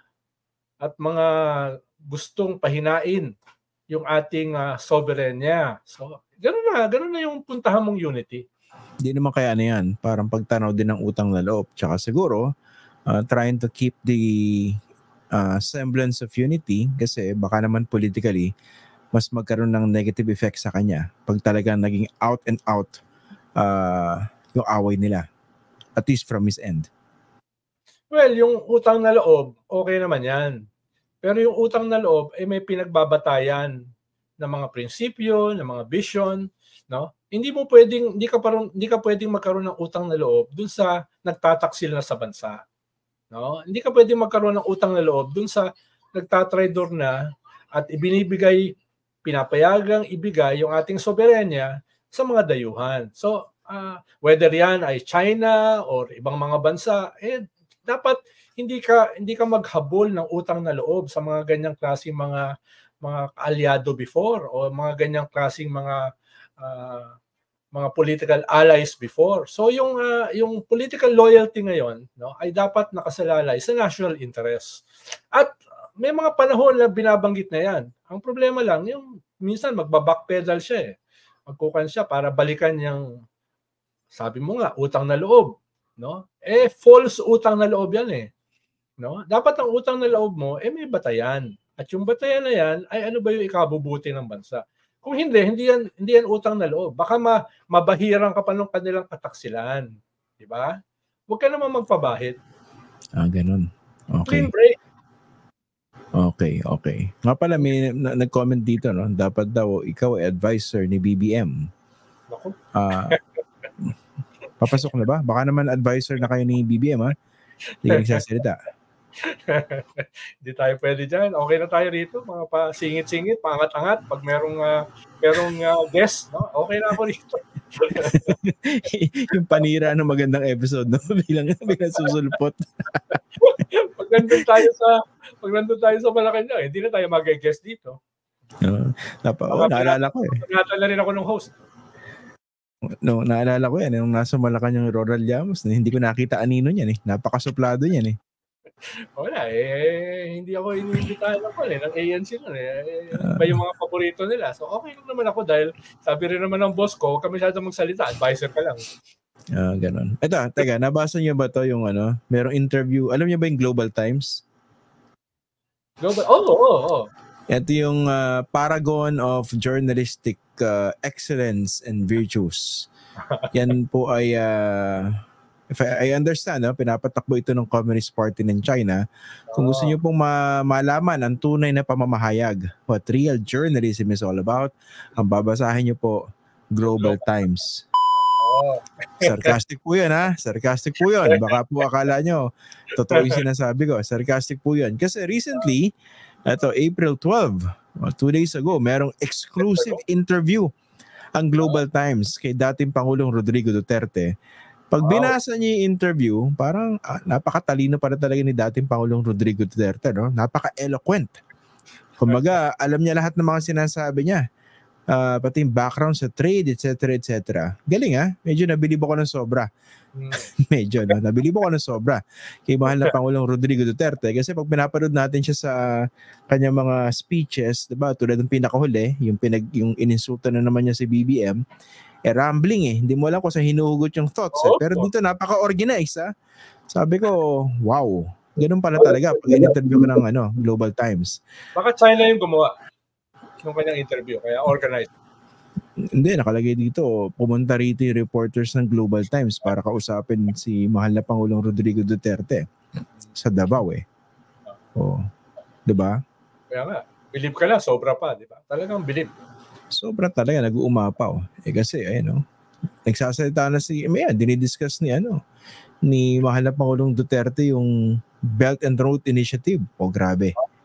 At mga gustong pahinain yung ating uh, soberanya. So, ganun na, ganun na yung puntahan mong unity. Hindi naman kaya na yan. Parang pagtanaw din ng utang na loob. Tsaka siguro, uh, trying to keep the uh, semblance of unity kasi baka naman politically, mas magkaroon ng negative effect sa kanya pag talagang naging out and out uh, yung away nila. At least from his end. Well, yung utang na loob, okay naman yan. Pero yung utang na loob, eh, may pinagbabatayan ng mga prinsipyo, ng mga vision, no? Hindi mo pwedeng, hindi ka parang, hindi ka pwedeng magkaroon ng utang na loob dun sa nagtataksil na sa bansa. No? Hindi ka pwedeng magkaroon ng utang na loob dun sa nagtatraidor na at ibinibigay, pinapayagang ibigay yung ating soberanya sa mga dayuhan. So, uh, whether yan ay China or ibang mga bansa, eh, dapat hindi ka hindi ka maghabol ng utang na loob sa mga ganyang klaseng mga mga kaalyado before o mga ganyang klaseng mga uh, mga political allies before. So yung uh, yung political loyalty ngayon, no, ay dapat nakasalalay sa national interest. At may mga panahon na binabanggit na yan. Ang problema lang, yung minsan magbabackpedal siya eh. Magkukan siya para balikan yung, sabi mo nga, utang na loob. No? Eh, false utang na loob yan eh. No? Dapat ang utang na loob mo, eh may batayan. At yung batayan na yan, ay ano ba yung ikabubuti ng bansa? Kung hindi, hindi yan, hindi yan utang na loob. Baka ma, mabahiran ka pa ng kanilang kataksilan. Di ba? Huwag ka naman magpabahit. Ah, ganun. Okay. Clean break. Okay, okay. Nga pala, may na- nag-comment dito, no? Dapat daw, ikaw ay advisor ni B B M. Ako? Ah, papasok na ba? Baka naman advisor na kayo ni B B M, ha? Hindi ka nagsasalita. Hindi tayo pwede dyan. Okay na tayo rito. Mga pa-singit-singit, pangat-angat. Pag merong, uh, merong uh, guest, no? Okay na ako rito. Yung panira ng magandang episode, no? Bilang, bilang susulpot. Pag nandun tayo sa pag nandun tayo sa Malacanang, hindi na tayo mag-guest dito. Uh, napa, oh, naalala ko eh. Naalala na rin ako ng host. No, naalala ko yan. Nung nasa Malacanang Roral Llamas, hindi ko nakita anino niyan eh. Napakasuplado niyan eh. Wala eh. Hindi ako iniimbitahan ako eh. Ng A N C nun eh. Iba yung mga paborito nila. So okay lang naman ako dahil sabi rin naman ng boss ko, huwag ka masyadong magsalita. Advisor ka lang. Ah, uh, ganun. Ito, teka, nabasa niyo ba to yung ano, merong interview, alam niyo ba yung Global Times? Global, oo, oo, oo. Ito yung uh, paragon of journalistic uh, excellence and virtues. Yan po ay, uh, if I, I understand, no, pinapatakbo ito ng Communist Party ng China. Kung gusto niyo pong ma- malaman ang tunay na pamamahayag, what real journalism is all about, ang babasahin niyo po, Global Times. Sarcastic po yun, ha? Sarcastic po yun. Baka po akala nyo, totoo yung sinasabi ko. Sarcastic po yun. Kasi recently, ito, April twelfth, two days ago, merong exclusive interview ang Global Times kay dating Pangulong Rodrigo Duterte. Pag binasa niya yung interview, parang ah, napakatalino para talaga ni dating Pangulong Rodrigo Duterte, no? Napaka-eloquent. Kumbaga, alam niya lahat ng mga sinasabi niya. Uh, pati yung background sa trade, et cetera, et cetera. Galing ha? Medyo nabilib ako ng sobra. Mm. Medyo, no? Nabilib ako ng sobra kay mahal na Pangulong Rodrigo Duterte. Kasi pag pinapanood natin siya sa kanyang mga speeches, diba? Tulad ng pinakahuli, yung, pinag, yung ininsulta na naman niya si B B M, eh rambling eh. Hindi mo alam kung saan hinuhugot yung thoughts. Eh. Pero dito napaka-organized ha. Sabi ko, wow. Ganun pala talaga pag in-interview ko ng ano, Global Times. Baka China yung gumawa nung kanyang interview, kaya organized. Hindi, nakalagay dito, pumunta rito yung reporters ng Global Times para kausapin si mahal na Pangulong Rodrigo Duterte sa Davao eh. Oh, 'di ba? Kaya nga, believe ka na, sobra pa, 'di ba? Talagang believe. Sobra talaga, nag-uumapaw. Eh kasi, ayun, no, nagsasalita na si, may yan, dinidiscuss ni, ano, ni mahal na Pangulong Duterte yung Belt and Road Initiative. Oh, grabe.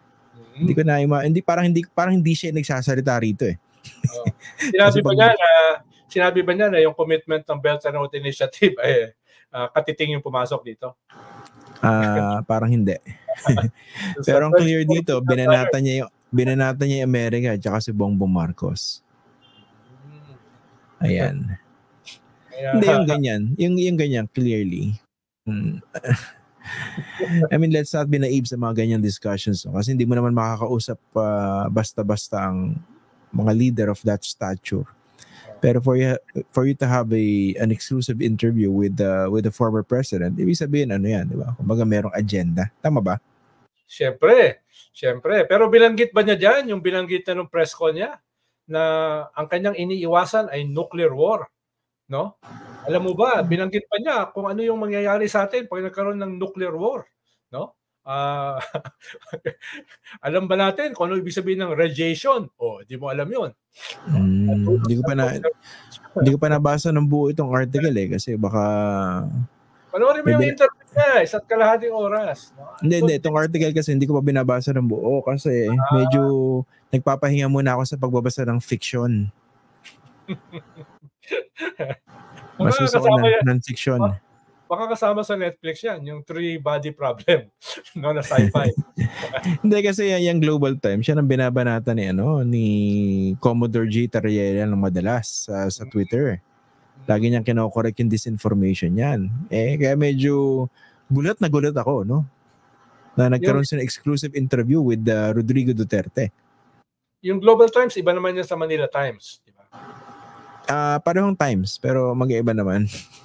Hindi ko na ima, hindi parang hindi parang hindi siya nagsasalita rito eh. Oh. Sinabi ba niya na sinabi ba niya na yung commitment ng Belt and Road Initiative ay uh, katiting yung pumasok dito? Ah, uh, parang hindi. Pero ang clear dito, binanata niya yung binanata niya yung Amerika at saka si Bongbong Marcos. Ayan. Hindi yung ganyan. Yung, yung ganyan, clearly. Hmm. I mean, let's not be naive sa mga ganyan discussions. No? Kasi hindi mo naman makakausap uh, basta-basta ang mga leader of that stature. Pero for you, for you to have a an exclusive interview with the with the former president, ibig sabihin ano yan, di ba? Kumbaga merong agenda. Tama ba? Siyempre. Siyempre. Pero binanggit ba niya dyan, yung binanggit na ng press con niya, na ang kanyang iniiwasan ay nuclear war? No? Alam mo ba, binanggit pa niya kung ano yung mangyayari sa atin pag nagkaroon ng nuclear war. No? Uh, alam ba natin kung ano ibig sabihin ng radiation? O, oh, di mo alam yun. Mm, hindi ko pa na hindi ko pa nabasa ng buo itong article eh kasi baka panoorin mo yung bin... interview niya, isa't kalahating oras. No? Hindi, hindi. Itong article kasi hindi ko pa binabasa ng buo kasi ah. medyo nagpapahinga muna ako sa pagbabasa ng fiction. Mas gusto ko na non-fiction. Baka kasama sa Netflix yan, yung Three Body Problem, no, na sci-fi. Hindi kasi yan, yung Global Times, yan ang binabanata ni, ano, ni Commodore G. Tariela ng madalas sa, sa Twitter. Lagi niyang kinokorek yung disinformation yan. Eh, kaya medyo gulat na gulat ako, no? Na nagkaroon siya ng exclusive interview with uh, Rodrigo Duterte. Yung Global Times, iba naman yan sa Manila Times, di ba? Ah, uh, parehong Times, pero mag-iiba naman.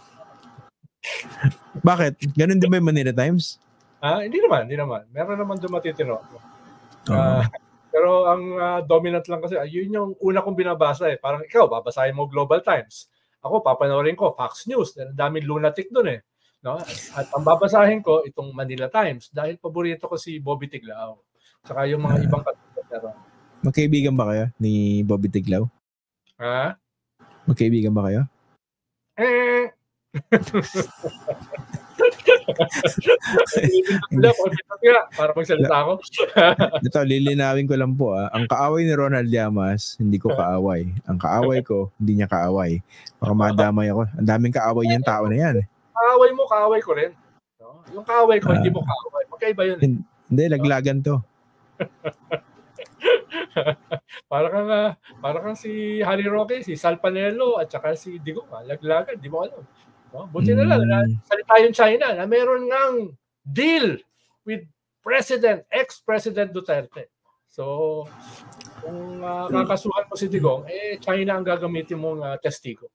Bakit? Ganun din ba yung Manila Times? Ah, hindi naman, hindi naman. Meron naman doon matitino. Uh, uh, pero ang uh, dominant lang kasi, yun yung una kong binabasa eh. Parang ikaw, babasahin mo Global Times. Ako, papanoorin ko Fox News. Daming lunatic doon eh. No? At ang babasahin ko, itong Manila Times. Dahil paborito ko si Bobby Tiglao. Saka yung mga uh, ibang katulad. Magkaibigan ba kayo ni Bobby Tiglao? Ha? Magkaibigan ba kayo? Eh, para magsalita ako. Ito, lilinawin ko lang po. Ah. Ang kaaway ni Ronald Llamas, hindi ko kaaway. Ang kaaway ko, hindi niya kaaway. Baka madamay ako. Ang daming kaaway niyang tao na yan. Kaaway mo, kaaway ko rin. No? Yung kaaway ko, uh, hindi mo kaaway. Magkaiba yun. Eh. Hindi, laglagan to. para kang uh, para kang si Harry Roque, si Sal Panelo at saka si Digong, laglagan, di mo alam. No? Buti mm. na lang, na, salita yung China na meron ngang deal with President, ex-President Duterte. So, kung uh, kakasuhan mo si Digong, eh China ang gagamitin mong uh, testigo.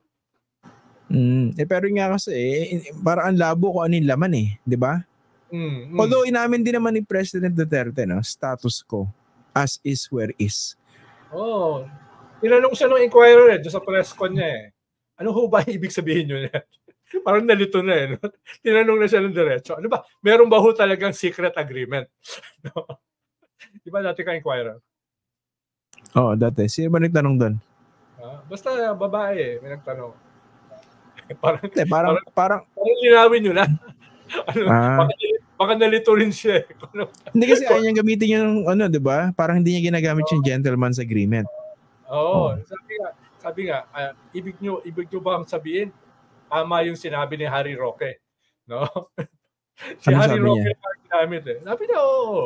Mm. Eh pero nga kasi, eh, parang ang labo kung ano yung laman eh, di ba? Mm, mm. Although inamin din naman ni President Duterte, no, status quo. As is where is. Oh, tinanong siya ng inquirer eh, doon sa press con niya eh. Ano ho ba ibig sabihin nyo yan? Parang nalito na eh. No? Tinanong na siya ng diretso. Ano ba? Meron ba ho talagang secret agreement? No? Di ba dati ka inquirer? Oo, oh, dati. Sino ba nagtanong doon? Ah, basta babae eh, may nagtanong. parang, eh, parang, parang, parang, parang linawin nyo na. Ano, ah. baka, baka nalito rin siya. Hindi kasi ayaw niyang gamitin yung ano, di ba? Parang hindi niya ginagamit oh. yung gentleman's agreement. Oo. Oh, sabi nga, sabi nga uh, ibig nyo, ibig nyo bang sabihin, tama yung sinabi ni Harry Roque. No? si ano Harry sabi Roque niya? ang ginamit eh. Sabi niya, oo.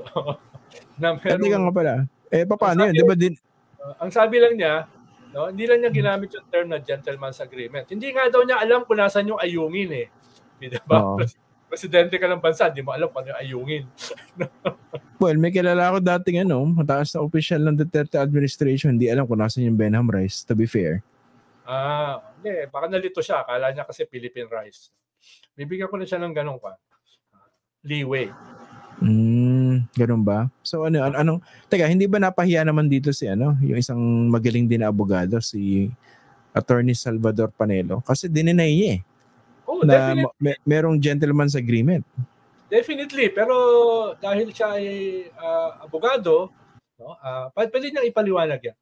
na meron, hindi ka nga pala. Eh, paano yun? Di ba din? Uh, ang sabi lang niya, no, hindi lang niya ginamit yung term na gentleman's agreement. Hindi nga daw niya alam kung nasan yung ayungin eh. Diba? Oh. Presidente ka ng bansa, di mo alam kung ano yung ayungin. Well, may kilala ako dating ano, mataas na official ng Duterte administration, hindi alam kung nasan yung Benham rice, to be fair. Ah, hindi. Baka nalito siya. Akala niya kasi Philippine rice. Bibigyan ko na siya ng ganun pa. Leeway. Hmm, ganun ba? So ano, an anong, teka, hindi ba napahiya naman dito si ano, yung isang magaling din na abogado, si Attorney Salvador Panelo? Kasi dininay niya eh. Oh, na may, merong gentleman's agreement. Definitely, pero dahil siya ay uh, abogado, no, uh, pwede niyang ipaliwanag yan.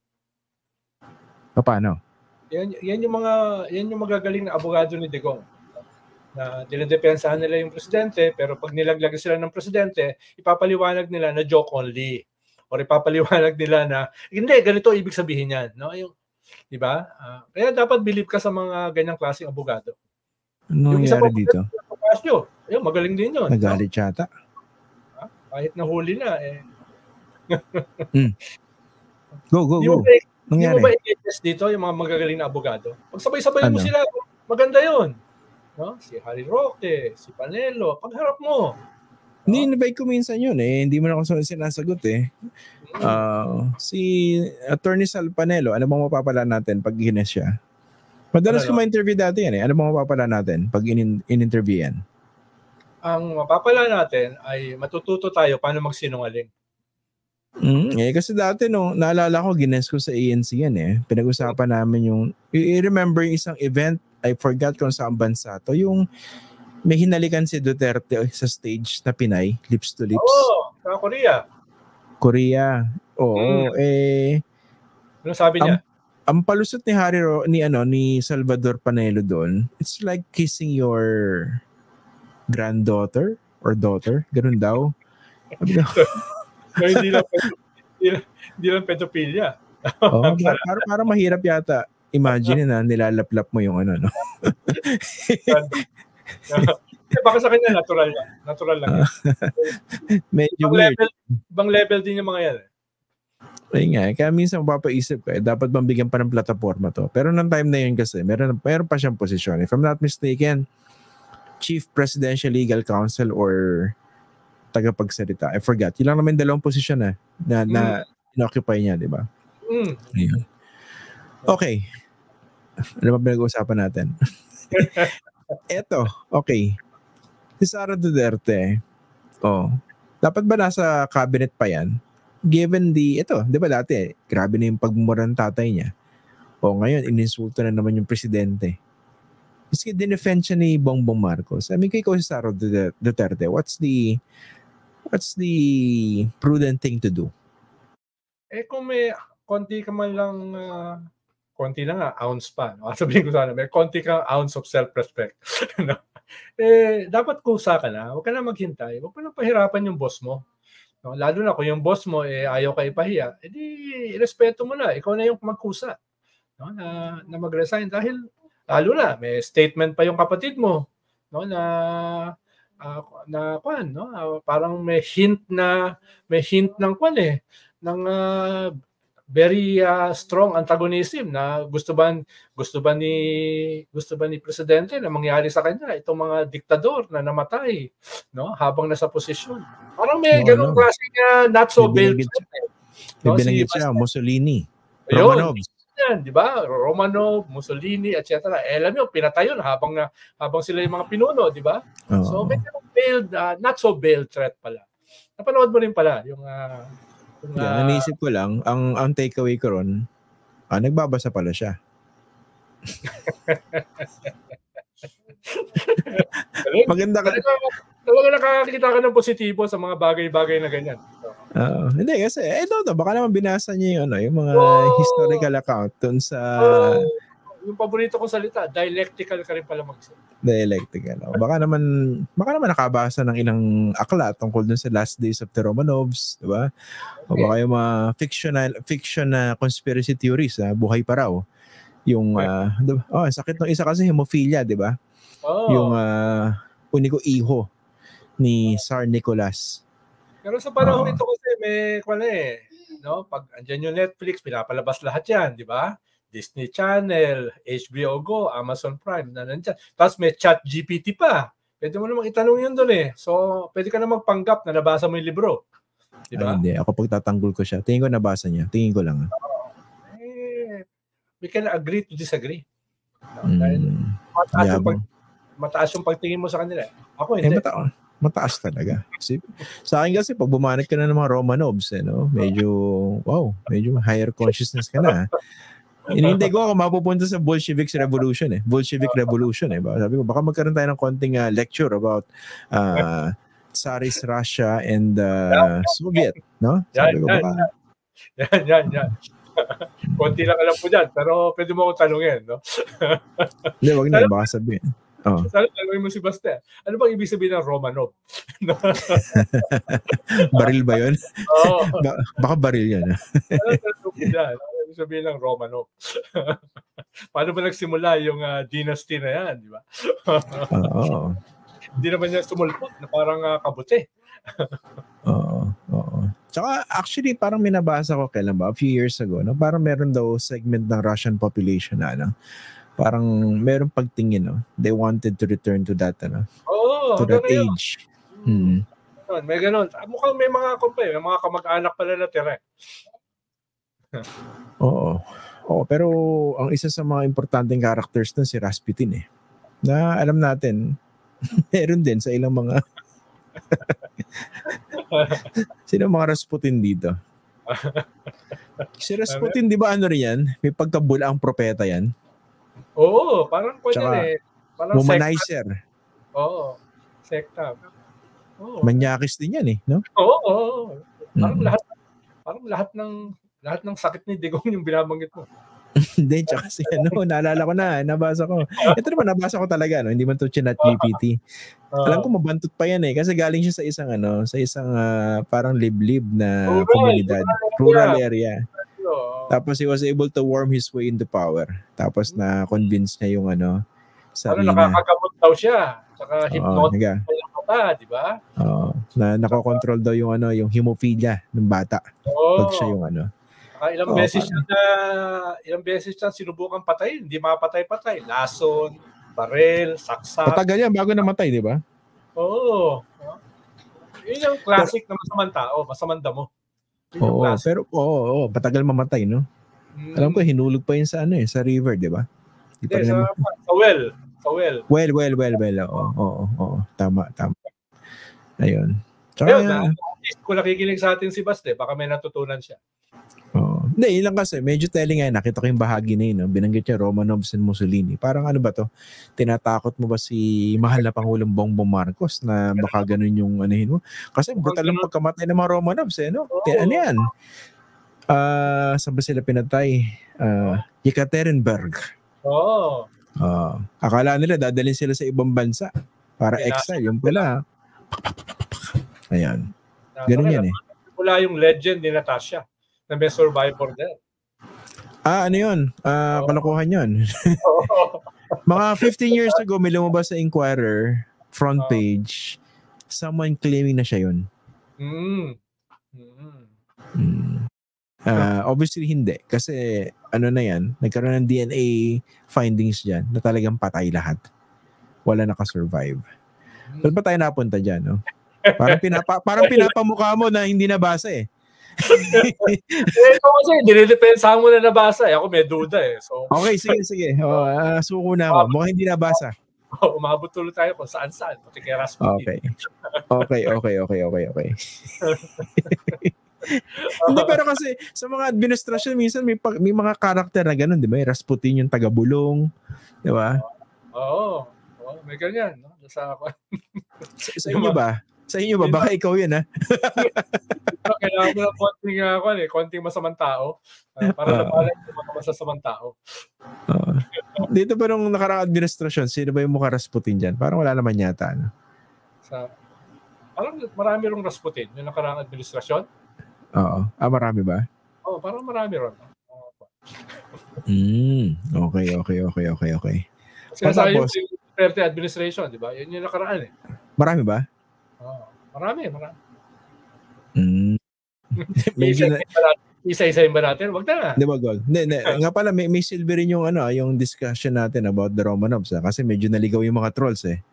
Paano? Yan, yan yung mga yan yung magagaling na abogado ni Digong. Na dinidepensahan nila yung presidente, pero pag nilaglag sila ng presidente, ipapaliwanag nila na joke only. or ipapaliwanag nila na, hindi, ganito ibig sabihin yan. No? Yung, di ba? Uh, kaya dapat believe ka sa mga ganyang klaseng abogado. Ano nangyari dito? Pasyo, ayun, magaling din yun. Nagalit no? Yata. Uh, kahit nahuli na, eh. mm. Go, go, go. Hindi mo ba i-test dito yung mga magagaling na abogado? Pagsabay-sabay ano? mo sila, maganda yun. No? Si Harry Roque, si Panelo, pagharap mo. Hindi, no? Invite ko minsan yun eh. Hindi mo na ako sinasagot eh. Uh, si Attorney Sal Panelo, ano bang mapapala natin pag gines siya? Madalas ano? ko ma-interview dati yan eh. Ano bang mapapala natin pag in- in-interview yan? Ang mapapala natin ay matututo tayo paano magsinungaling. Mm, eh kasi dati no, naalala ko gines ko sa A N C yan eh. Pinag-usapan namin yung I-remember yung isang event, I forgot kung saan bansa to, yung may hinalikan si Duterte sa stage na Pinay, lips to lips. Oo, sa Korea. Korea. Oo, mm. eh ano sabi niya? Ang, ang palusot ni Harry Ro, ni ano ni Salvador Panelo doon, it's like kissing your granddaughter or daughter, ganun daw. So, hindi lang, hindi lang, hindi lang pedophilia. Oh, para, para mahirap yata. Imagine na nilalaplap mo yung ano, no? eh, baka sa kanya natural lang. Natural lang. Uh, medyo bang weird. Level, bang level din yung mga yan. Ay nga, kaya minsan mapapaisip ka, eh, dapat bang bigyan pa ng plataforma to? Pero nang time na yun kasi, meron, meron pa siyang posisyon. If I'm not mistaken, Chief Presidential Legal Counsel or tagapagsalita. I forgot. Yun lang naman dalawang posisyon na na, mm. na inoccupy niya, di ba? Mm. Ayun. Okay. Ano ba pinag-uusapan natin? Eto, okay. Si Sara Duterte, oh, dapat ba nasa cabinet pa yan? Given the, ito, di ba dati, grabe na yung pagmumura ng tatay niya. O ngayon, ininsulto na naman yung presidente. Kasi dinefend siya ni Bongbong Marcos. I mean, kay ko si Sara Duterte, what's the What's the prudent thing to do? Eh kung may konti ka man lang, uh, konti na nga, ounce pa. No? Sabihin ko sana, may konti kang ounce of self-respect. No? Eh, dapat kusa ka na. Huwag ka na maghintay. Huwag ka na pahirapan yung boss mo. No? Lalo na kung yung boss mo eh, ayaw ka ipahiya, edi respeto mo na. Ikaw na yung magkusa, no? na, na mag-resign. Dahil lalo na, may statement pa yung kapatid mo, no? na Uh, na kwan, no? Uh, parang may hint na may hint ng kwan eh ng uh, very uh, strong antagonism na gusto ba gusto ba ni gusto ba ni presidente na mangyari sa kanya itong mga diktador na namatay, no? Habang nasa posisyon. Parang may no, ganung no. klaseng uh, not so built. No? Binanggit si siya Mussolini, Romanov. Yan, di ba? Romanov, Mussolini, et cetera. Eh, alam niyo, pinatay yun habang na habang sila yung mga pinuno, di ba? Oh. So, may veiled, uh, not so veiled threat pala. Napanood mo rin pala yung uh, yung yeah, uh, naisip ko lang, ang ang takeaway ko ron, ah, nagbabasa pala siya. Maganda ka. Talaga nakakita ka ng positibo sa mga bagay-bagay na ganyan. Uh, hindi kasi, eh, ito, baka naman binasa niya yung, ano, yung mga oh, historical account dun sa... Oh, yung paborito kong salita, dialectical ka rin pala magsalita. Dialectical. Oh. Baka naman, baka naman nakabasa ng ilang akla tungkol dun sa last days of the Romanovs, di ba? Okay. O baka yung mga fictional, fiction na conspiracy theories, ha? Buhay pa raw. Yung, uh, diba? Oh, sakit ng isa kasi hemophilia, di ba? Oh. Yung uh, uniko iho ni Tsar Nicholas. Pero sa panahon uh, ito kasi may kwan eh, no? Pag andyan yung Netflix, pinapalabas lahat yan, di ba? Disney Channel, H B O Go, Amazon Prime, na nandiyan. Tapos may Chat G P T pa. Pwede mo namang itanong yun doon eh. So, pwede ka namang panggap na nabasa mo yung libro. Di ba? Ay, hindi. Ako pagtatanggol ko siya. Tingin ko nabasa niya. Tingin ko lang. Uh, eh, we can agree to disagree. No? Mm, Dahil mataas yung, pag, mataas yung pagtingin mo sa kanila. Ako hindi. Eh, mata- mataas talaga. Kasi, sa akin kasi, pag bumanat ka na ng mga Romanovs, eh, no? medyo, wow, medyo higher consciousness ka na. Hindi ko ako mapupunta sa Bolshevik Revolution eh. Bolshevik Revolution eh. Sabi ko, baka magkaroon tayo ng konting uh, lecture about uh, Tsarist Russia and uh, Soviet, no? Sabi ko, baka... Yan, yan, yan. Konti lang alam po dyan, pero pwede mo akong tanungin, no? Hindi, wag na, baka sabihin. Oh. Sana tanongin mo si Basta, ano bang ibig sabihin ng Romanov? Baril ba yun? Oo. Ba- baka baril yan. Ano ang ibig sabihin ng Romanov? Paano ba nagsimula yung uh, dynasty na yan, di ba? Oo. Hindi naman niya sumulpot na parang uh, kabuti. Oo. Oo. Tsaka actually parang minabasa ko kailan ba? A few years ago. No? Parang meron daw segment ng Russian population na ano. Parang meron pagtingin. No? They wanted to return to that. Ano? Oo. To that age. Hmm. May ganun. Mukhang may mga kumpay, may mga kamag-anak pala na tira. Oo. Oo. Pero ang isa sa mga importanteng characters na si Rasputin eh. Na alam natin, meron din sa ilang mga sino mga Rasputin dito? Si Rasputin, di ba ano rin yan? May pagkabulaang propeta yan. Oo, parang po yan eh. Parang womanizer. Oo, sekta. Oo. Manyakis din yan eh, no? Oo, oo. Parang Mm. lahat parang lahat ng lahat ng sakit ni Digong yung binabanggit mo. Hindi, tsaka kasi ano, naalala ko na, nabasa ko. Ito naman, nabasa ko talaga, no? Hindi man to chinat G P T. Uh, Alam ko mabantot pa yan eh, kasi galing siya sa isang ano, sa isang uh, parang liblib na rural, komunidad, rural area. Oo. Tapos he was able to worm his way into power. Tapos na-convince niya yung ano, Ano, sarili. nakakagamot daw siya. Tsaka hypnotic naga. pa yung mata, di ba? Oo, na nakokontrol daw yung ano, yung hemophilia ng bata. Oo. Pag siya yung ano. Saka ilang Oo, beses parang- siya na, ilang beses siya sinubukan patay, hindi mapatay-patay. Lason, barel, saksak. Patagal yan bago namatay, di ba? Oo. Yun yung classic na masamang tao, masamang damo. Yun yung Oo, classic. pero oo, oo, patagal mamatay, no? Mm. Alam ko hinulog pa yun sa ano eh, sa river, di ba? Di pa Hindi, rin sa, naman- sa well. Sa well. Well, well, well, well. Oo, oo, oo. Tama, tama. Ayun. Tsaka, Ayun, na, at least kung nakikinig sa atin si Baste, baka may natutunan siya. oo. Hindi, yun lang kasi, medyo telling nga, nakita ko yung bahagi na yun, no? Binanggit niya Romanovs and Mussolini. Parang ano ba to? Tinatakot mo ba si mahal na Pangulong Bongbong Marcos na baka ganun yung anuhin mo? Kasi brutal ang pagkamatay ng mga Romanovs, eh, no? Oo. Ano yan? Ah, saan ba sila pinatay? Ah, Yekaterinburg. Oo. Ah, akala nila dadalhin sila sa ibang bansa para Pinasa- exile. Yung pala, ayan. Ganun yan eh. Wala yung legend ni Natasha na may survivor din. Ah, ano yun? Ah, Oo. kalokohan yun. Oo. Mga fifteen years ago, may lumabas sa Inquirer, front Oo. page, someone claiming na siya yun. Mm. Mm. Hmm. Ah, obviously hindi. Kasi ano na yan, nagkaroon ng D N A findings dyan na talagang patay lahat. Wala nakasurvive. Saan ba tayo napunta dyan? No? Parang, pinapa, parang pinapamukha mo na hindi nabasa eh. Eh, ito kasi, dinidepensahan mo na nabasa eh. Ako may duda eh. So, Okay, sige, sige. Oh, uh, suko na ako. Mukhang hindi nabasa. umabot tuloy tayo kung saan-saan. Pati kay Rasputin. Okay. Okay, okay, okay, okay, okay. Hindi, pero kasi sa mga administrasyon, minsan may, pag, may mga karakter na ganun, di ba? Rasputin yung taga-bulong, di ba? Oo. Oo, may ganyan. No? Sa, Sa, sa inyo ba? Sa inyo ba? Baka ikaw yun, ha? kailangan mo ng konting, uh, kung, eh, konting masamang tao uh, para Ah. labanan yung mga masasamang tao. Uh, dito pa nung nakaraang administrasyon, sino ba yung mukha Rasputin dyan? Parang wala naman yata, ano? Sa, parang marami rong Rasputin yung nakaraang administrasyon. Oo. Ah, marami ba? Oo, parang marami ron. Hmm. Okay, okay, okay, okay, okay. Sinasabi yung Tapos- Duterte administration, di ba? Yun yung nakaraan eh. Marami ba? Oo, marami, marami. Hmm. Medyo na, Isa-isahin ba natin? Wag na. di ba, Gol? Hindi, hindi. Nga pala, may, may silver rin yung, ano, yung discussion natin about the Romanovs, ha? Kasi medyo naligaw yung mga trolls, eh.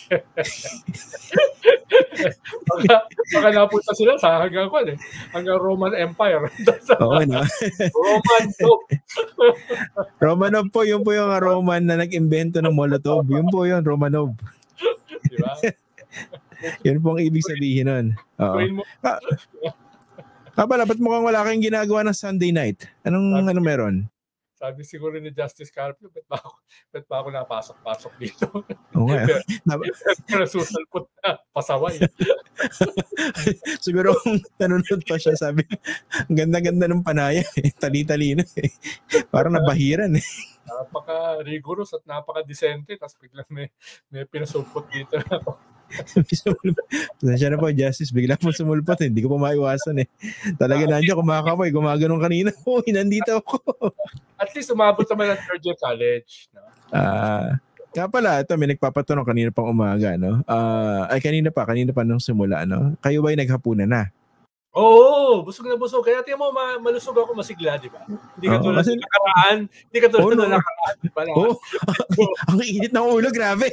Baka, baka napunta sila sa hanggang ko eh. Hanggang Roman Empire. Oo, no? Roman Dope. Romanov po, yun po yung Roman na nag-imbento ng Molotov. Yun po yun, Romanov. Di ba? Yun po ang ibig sabihin nun. Oo. Tuwin mo. Ah, pala, ba't mukhang wala kayong ginagawa ng Sunday night? Anong, ano meron? Sabi siguro ni Justice Carpio, ba't ba ako, ba't ba ako napasok-pasok dito? Oo nga. Pero susalpot na, pasaway. Siguro kung nanonood pa siya, sabi, ang ganda-ganda ng panaya. Eh. Tali-talino. Eh. Parang nabahiran. Eh. Napaka-rigorous at napaka-decente. Tapos biglang may, may pinasupot dito. Siya na po, Justice. Bigla po sumulpot. Eh. Hindi ko po maiwasan eh. Talaga uh, nandiyo, kumakamoy. Gumaganon kanina. Uy, nandito ako. At least umabot naman ng third year college. No? Ah... Uh, Kaya pala, ito, may nagpapatanong kanina pang umaga, no? Uh, ay, kanina pa, kanina pa nung simula, no? Kayo ba'y naghapunan na? Oo, busog na busog. Kaya tiyan mo, ma- malusog ako masigla, di ba? Hindi ka tulad ng nakaraan. Hindi ka tulad ng nakaraan. Oo. Ang init ng ulo, grabe.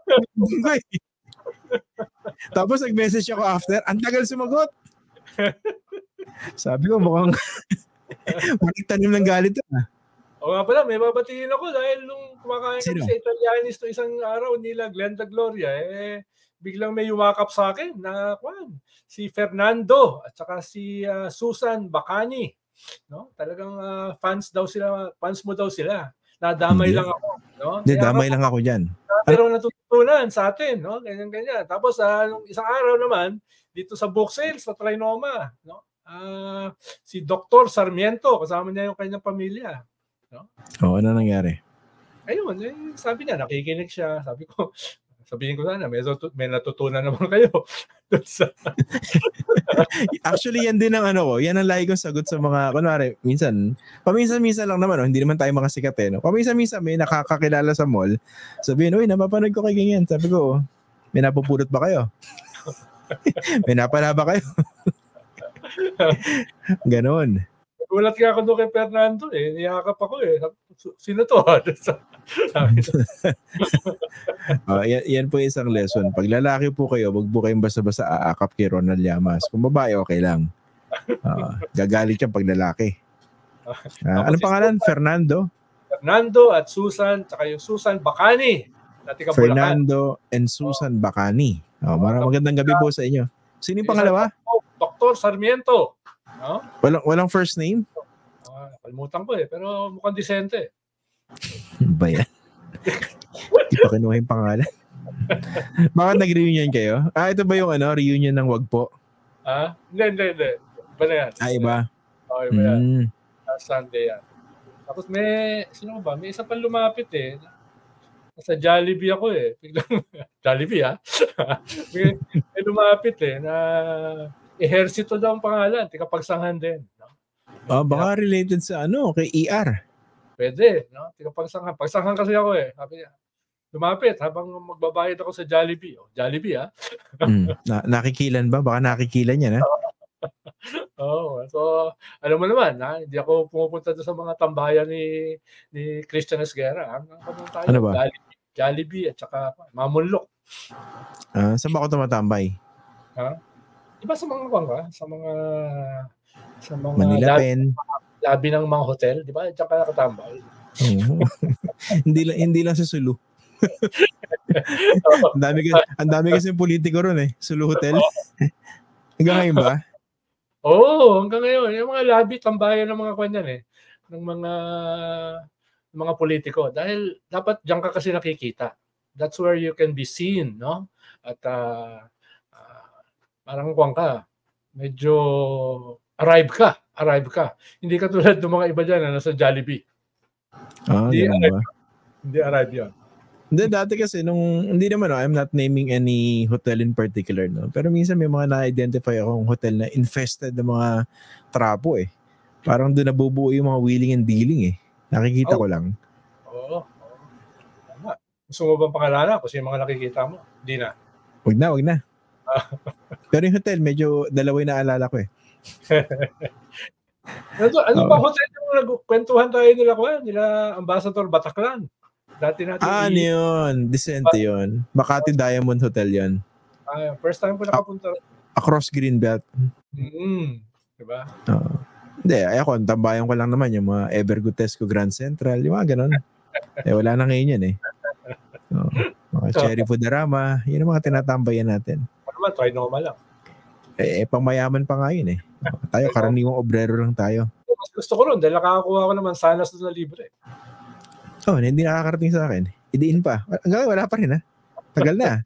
Tapos nag-message ako after, ang tagal sumagot. Sabi ko, mukhang tanim ng galit na. O nga pala, may babatiin ako dahil nung kumakain kami sa Italianis no isang araw nila, Glenda Gloria, eh, biglang may yumakap sa akin na kwan, si Fernando at saka si uh, Susan Bacani. No? Talagang uh, fans daw sila, fans mo daw sila. Nadamay Hindi. lang ako. No? Hindi, damay lang ako dyan. Pero natutunan sa atin, no? Ganyan-ganyan. Tapos, uh, nung isang araw naman, dito sa book sales, sa Trinoma, no? Uh, si Doctor Sarmiento, kasama niya yung kanyang pamilya. No? Oo, ano nangyari? Ayun, eh, sabi niya, nakikinig siya. Sabi ko, sabihin ko sana, may, may natutunan naman kayo. Actually, yan din ang ano ko. Yan ang lagi kong sagot sa mga, kunwari, minsan, paminsan-minsan lang naman, oh, hindi naman tayo makasikat eh. No? Paminsan-minsan may nakakakilala sa mall. Sabihin, uy, napapanood ko kay ganyan. Sabi ko, may napupulot ba kayo? May napala ba kayo? Ganon. Gulat ka ako doon kay Fernando eh. Niyakap ako eh. Sino to? uh, yan, yan po isang lesson. Pag lalaki po kayo, wag po kayong basta-basta aakap kay Ronald Llamas. Kung babae, okay lang. Uh, gagalit yan pag lalaki. Uh, anong pangalan? Fernando? Fernando at Susan, tsaka yung Susan Bacani. Fernando and Susan oh. Bacani. Oh, marang magandang gabi po sa inyo. Sino yung pangalawa? Doctor Sarmiento. No? Walang, walang first name? Uh, kalimutan ko eh, pero mukhang disente. Ba yan? Hindi pa kinuha yung pangalan. Bakit nag-reunion kayo? Ah, ito ba yung ano, reunion ng Wag Po? Ah? Hindi, hindi, hindi. Iba na yan. Ah, iba? Oo, oh, iba yan. Mm. Last Sunday yan. Tapos may, sino ba? May isa pang lumapit eh. Sa Jollibee ako eh. Jollibee ah. may, may lumapit eh na Ehersito daw ang pangalan, tikapagsangan din. No? Ah, baka related sa ano, kay E R. Pwede, no? Tikapagsangan. Pagsangan kasi ako eh. Sabi niya, lumapit habang magbabayad ako sa Jollibee. Oh, Jollibee ah. mm, na, nakikilan ba? Baka nakikilan yan ha? Oo. Oh, so, alam mo naman, ha? Hindi ako pumupunta doon sa mga tambayan ni ni Christian Esguerra. Tayo, ano ba? Jollibee, Jollibee at saka Mamunlok. Ah, saan ba ako tumatambay? Ha? Iba sa mga bangka, sa mga sa mga Manila labi, Pen. Labi ng mga hotel, di ba? Diyan ka nakatambay. Oh. hindi lang hindi lang sa Sulu. Ang dami kasi ang dami kasi politiko ron eh, Sulu Hotel. Hanggang ngayon ba? Oo, oh, hanggang ngayon yung mga labi tambayan ng mga kanyan eh, ng mga ng mga politiko dahil dapat diyan ka kasi nakikita. That's where you can be seen, no? At uh, parang kuwang ka, medyo arrive ka, arrive ka. Hindi ka tulad ng mga iba dyan na nasa Jollibee. Ah, hindi arrive ba? Hindi arrive yun. Hindi, dati kasi, nung, hindi naman, no, I'm not naming any hotel in particular, no? Pero minsan may mga na-identify akong hotel na infested ng mga trapo eh. Parang doon nabubuo yung mga wheeling and dealing eh. Nakikita oh. ko lang. Oo. Oh, oh. Gusto mo bang pangalanan kung sino mga nakikita mo? Hindi na. Wag na, wag na. Pero yung hotel, medyo dalawa yung naalala ko eh. ano ano oh. ba hotel yung nagkwentuhan tayo nila ko? Nila Ambassador Bataclan. Dati natin. Ah, ano yun? Decente yun. Makati Diamond Hotel yun. Ah, first time po nakapunta. Across Greenbelt. Mm, diba? Oo. Uh, hindi, ay ako, tambayan ko lang naman yung mga Evergotesco Grand Central, yung mga ganun. Eh, wala na ngayon yan eh. So, mga Cherry Foodarama, yun ang mga tinatambayan natin. Naman, try normal lang. Eh, eh, pangmayaman pa nga yun eh. Tayo, karaniwang obrero lang tayo. Mas gusto ko ron, dahil nakakakuha ko naman sanas doon na libre. Oh, hindi nakakarating sa akin. Idiin pa. Hanggang wala pa rin ha. Tagal na.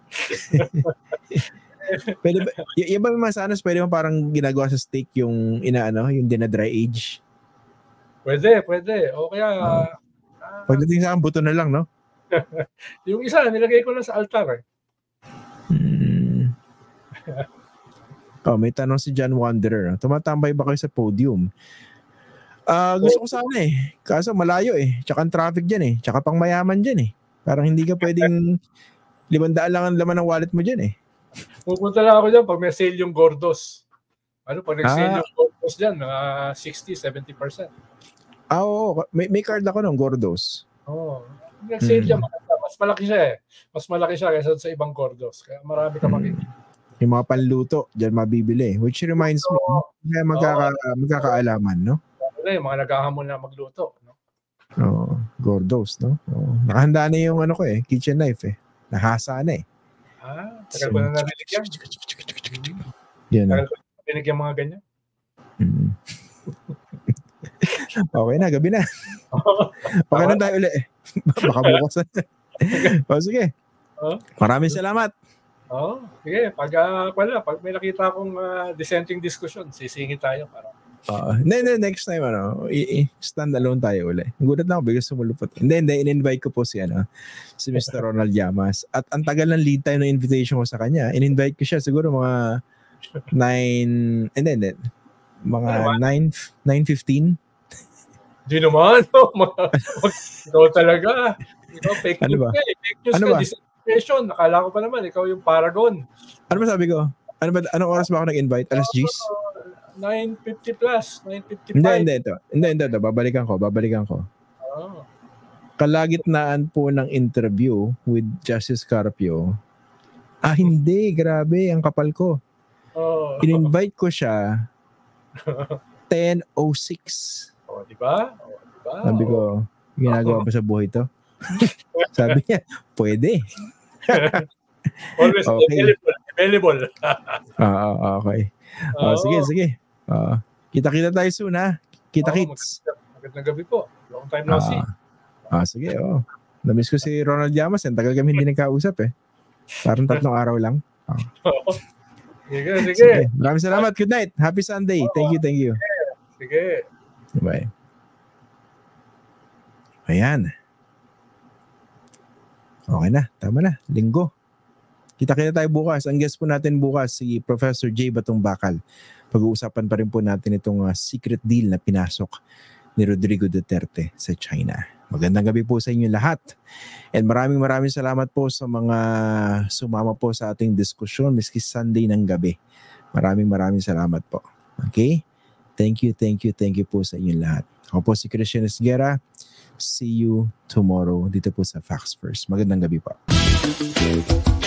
Pwede ba, y- yung ba mga sanas, pwede mo parang ginagawa sa steak yung inaano, yung dinadry age? Pwede, pwede. O kaya, uh, Ah, Pagdating sa akin, buto na lang, no? yung isa, nilagay ko lang sa altar eh. Hmm. Oh, may tanong si John Wanderer. Tumatambay ba kayo sa podium? Ah, gusto ko sana eh. Kaso malayo eh. Tsaka ang traffic dyan eh. Tsaka pang mayaman dyan eh. Parang hindi ka pwedeng limandaan lang ang laman ng wallet mo dyan eh. Pupunta lang ako dyan pag may sale yung Gordos. Ano, pag nag-sale Ah. yung Gordos dyan, mga sixty to seventy percent. Ah, oo. May, may card ako ng Gordos. Oo. Oh. Nag-sale Hmm. dyan, mas malaki siya eh. Mas malaki siya kaysa sa ibang Gordos. Kaya marami ka makikita. Yung mga panluto, dyan mabibili. Which reminds me, kaya magkaka, magkakaalaman, no? Ano yung mga naghahamon na magluto. No? Oo. Gordos, no? Oo. Nakahanda na yung ano ko eh, kitchen knife eh. Nahasa na eh. Ah, tagal ko na narinig yan. Yan. Tagal ko na narinig yung mga ganyan. Mm. Okay na, gabi na. Okay na tayo ulit. Baka bukas na. O sige. Maraming salamat. Oh, sige, pag uh, wala, pag may nakita akong uh, dissenting discussion, sisingit tayo para. Uh, hindi, hindi, next time, ano, i-stand alone tayo ulit. Gulat na ako, bigla sumulupot. Hindi, hindi, in-invite ko po si, ano, si Mister Ronald Llamas. At ang tagal ng lead time ng invitation ko sa kanya. In-invite ko siya siguro mga nine, hindi, hindi, mga nine fifteen. Di naman. Ikaw talaga. Ikaw, fake ano news ba? ka eh. Fake news ano ka, ba? disinformation. Nakala ko pa naman, ikaw yung paragon. Ano ba sabi ko? Ano ba, anong oras ba ako nag-invite? Alas G's? nine fifty plus, nine fifty-five. Hindi, hindi, ito. Hindi, hindi, ito. Babalikan ko, babalikan ko. Oh. Kalagitnaan po ng interview with Justice Carpio. Ah, hindi. Grabe. Ang kapal ko. Oh. In-invite ko siya ten oh six. Oh, di ba? Oh, di ba? Sabi ko, ginagawa pa sa buhay to? Sabi niya, pwede. Always Okay. available. Available. Ah, okay. Ah, Oo. sige, sige. Ah, kita-kita tayo soon, ha? Kita-kits. Oh, magandang gabi po. Long time no see. Ah, ah, sige, oh. Namiss ko si Ronald Llamas. Ang tagal kami hindi nagkausap, eh. Parang tatlong araw lang. Ah. Sige, sige. Sige. Maraming salamat. Good night. Happy Sunday. Thank you, thank you. Sige. Bye. Ayan. Okay na. Tama na. Linggo. Kita-kita tayo bukas. Ang guest po natin bukas, si Professor J. Batong Bakal. Pag-uusapan pa rin po natin itong uh, secret deal na pinasok ni Rodrigo Duterte sa China. Magandang gabi po sa inyo lahat. And maraming maraming salamat po sa mga sumama po sa ating diskusyon miski Sunday ng gabi. Maraming maraming salamat po. Okay? Thank you, thank you, thank you po sa inyo lahat. Ako po si Christian Esguerra. See you tomorrow dito po sa Facts First. Magandang gabi po.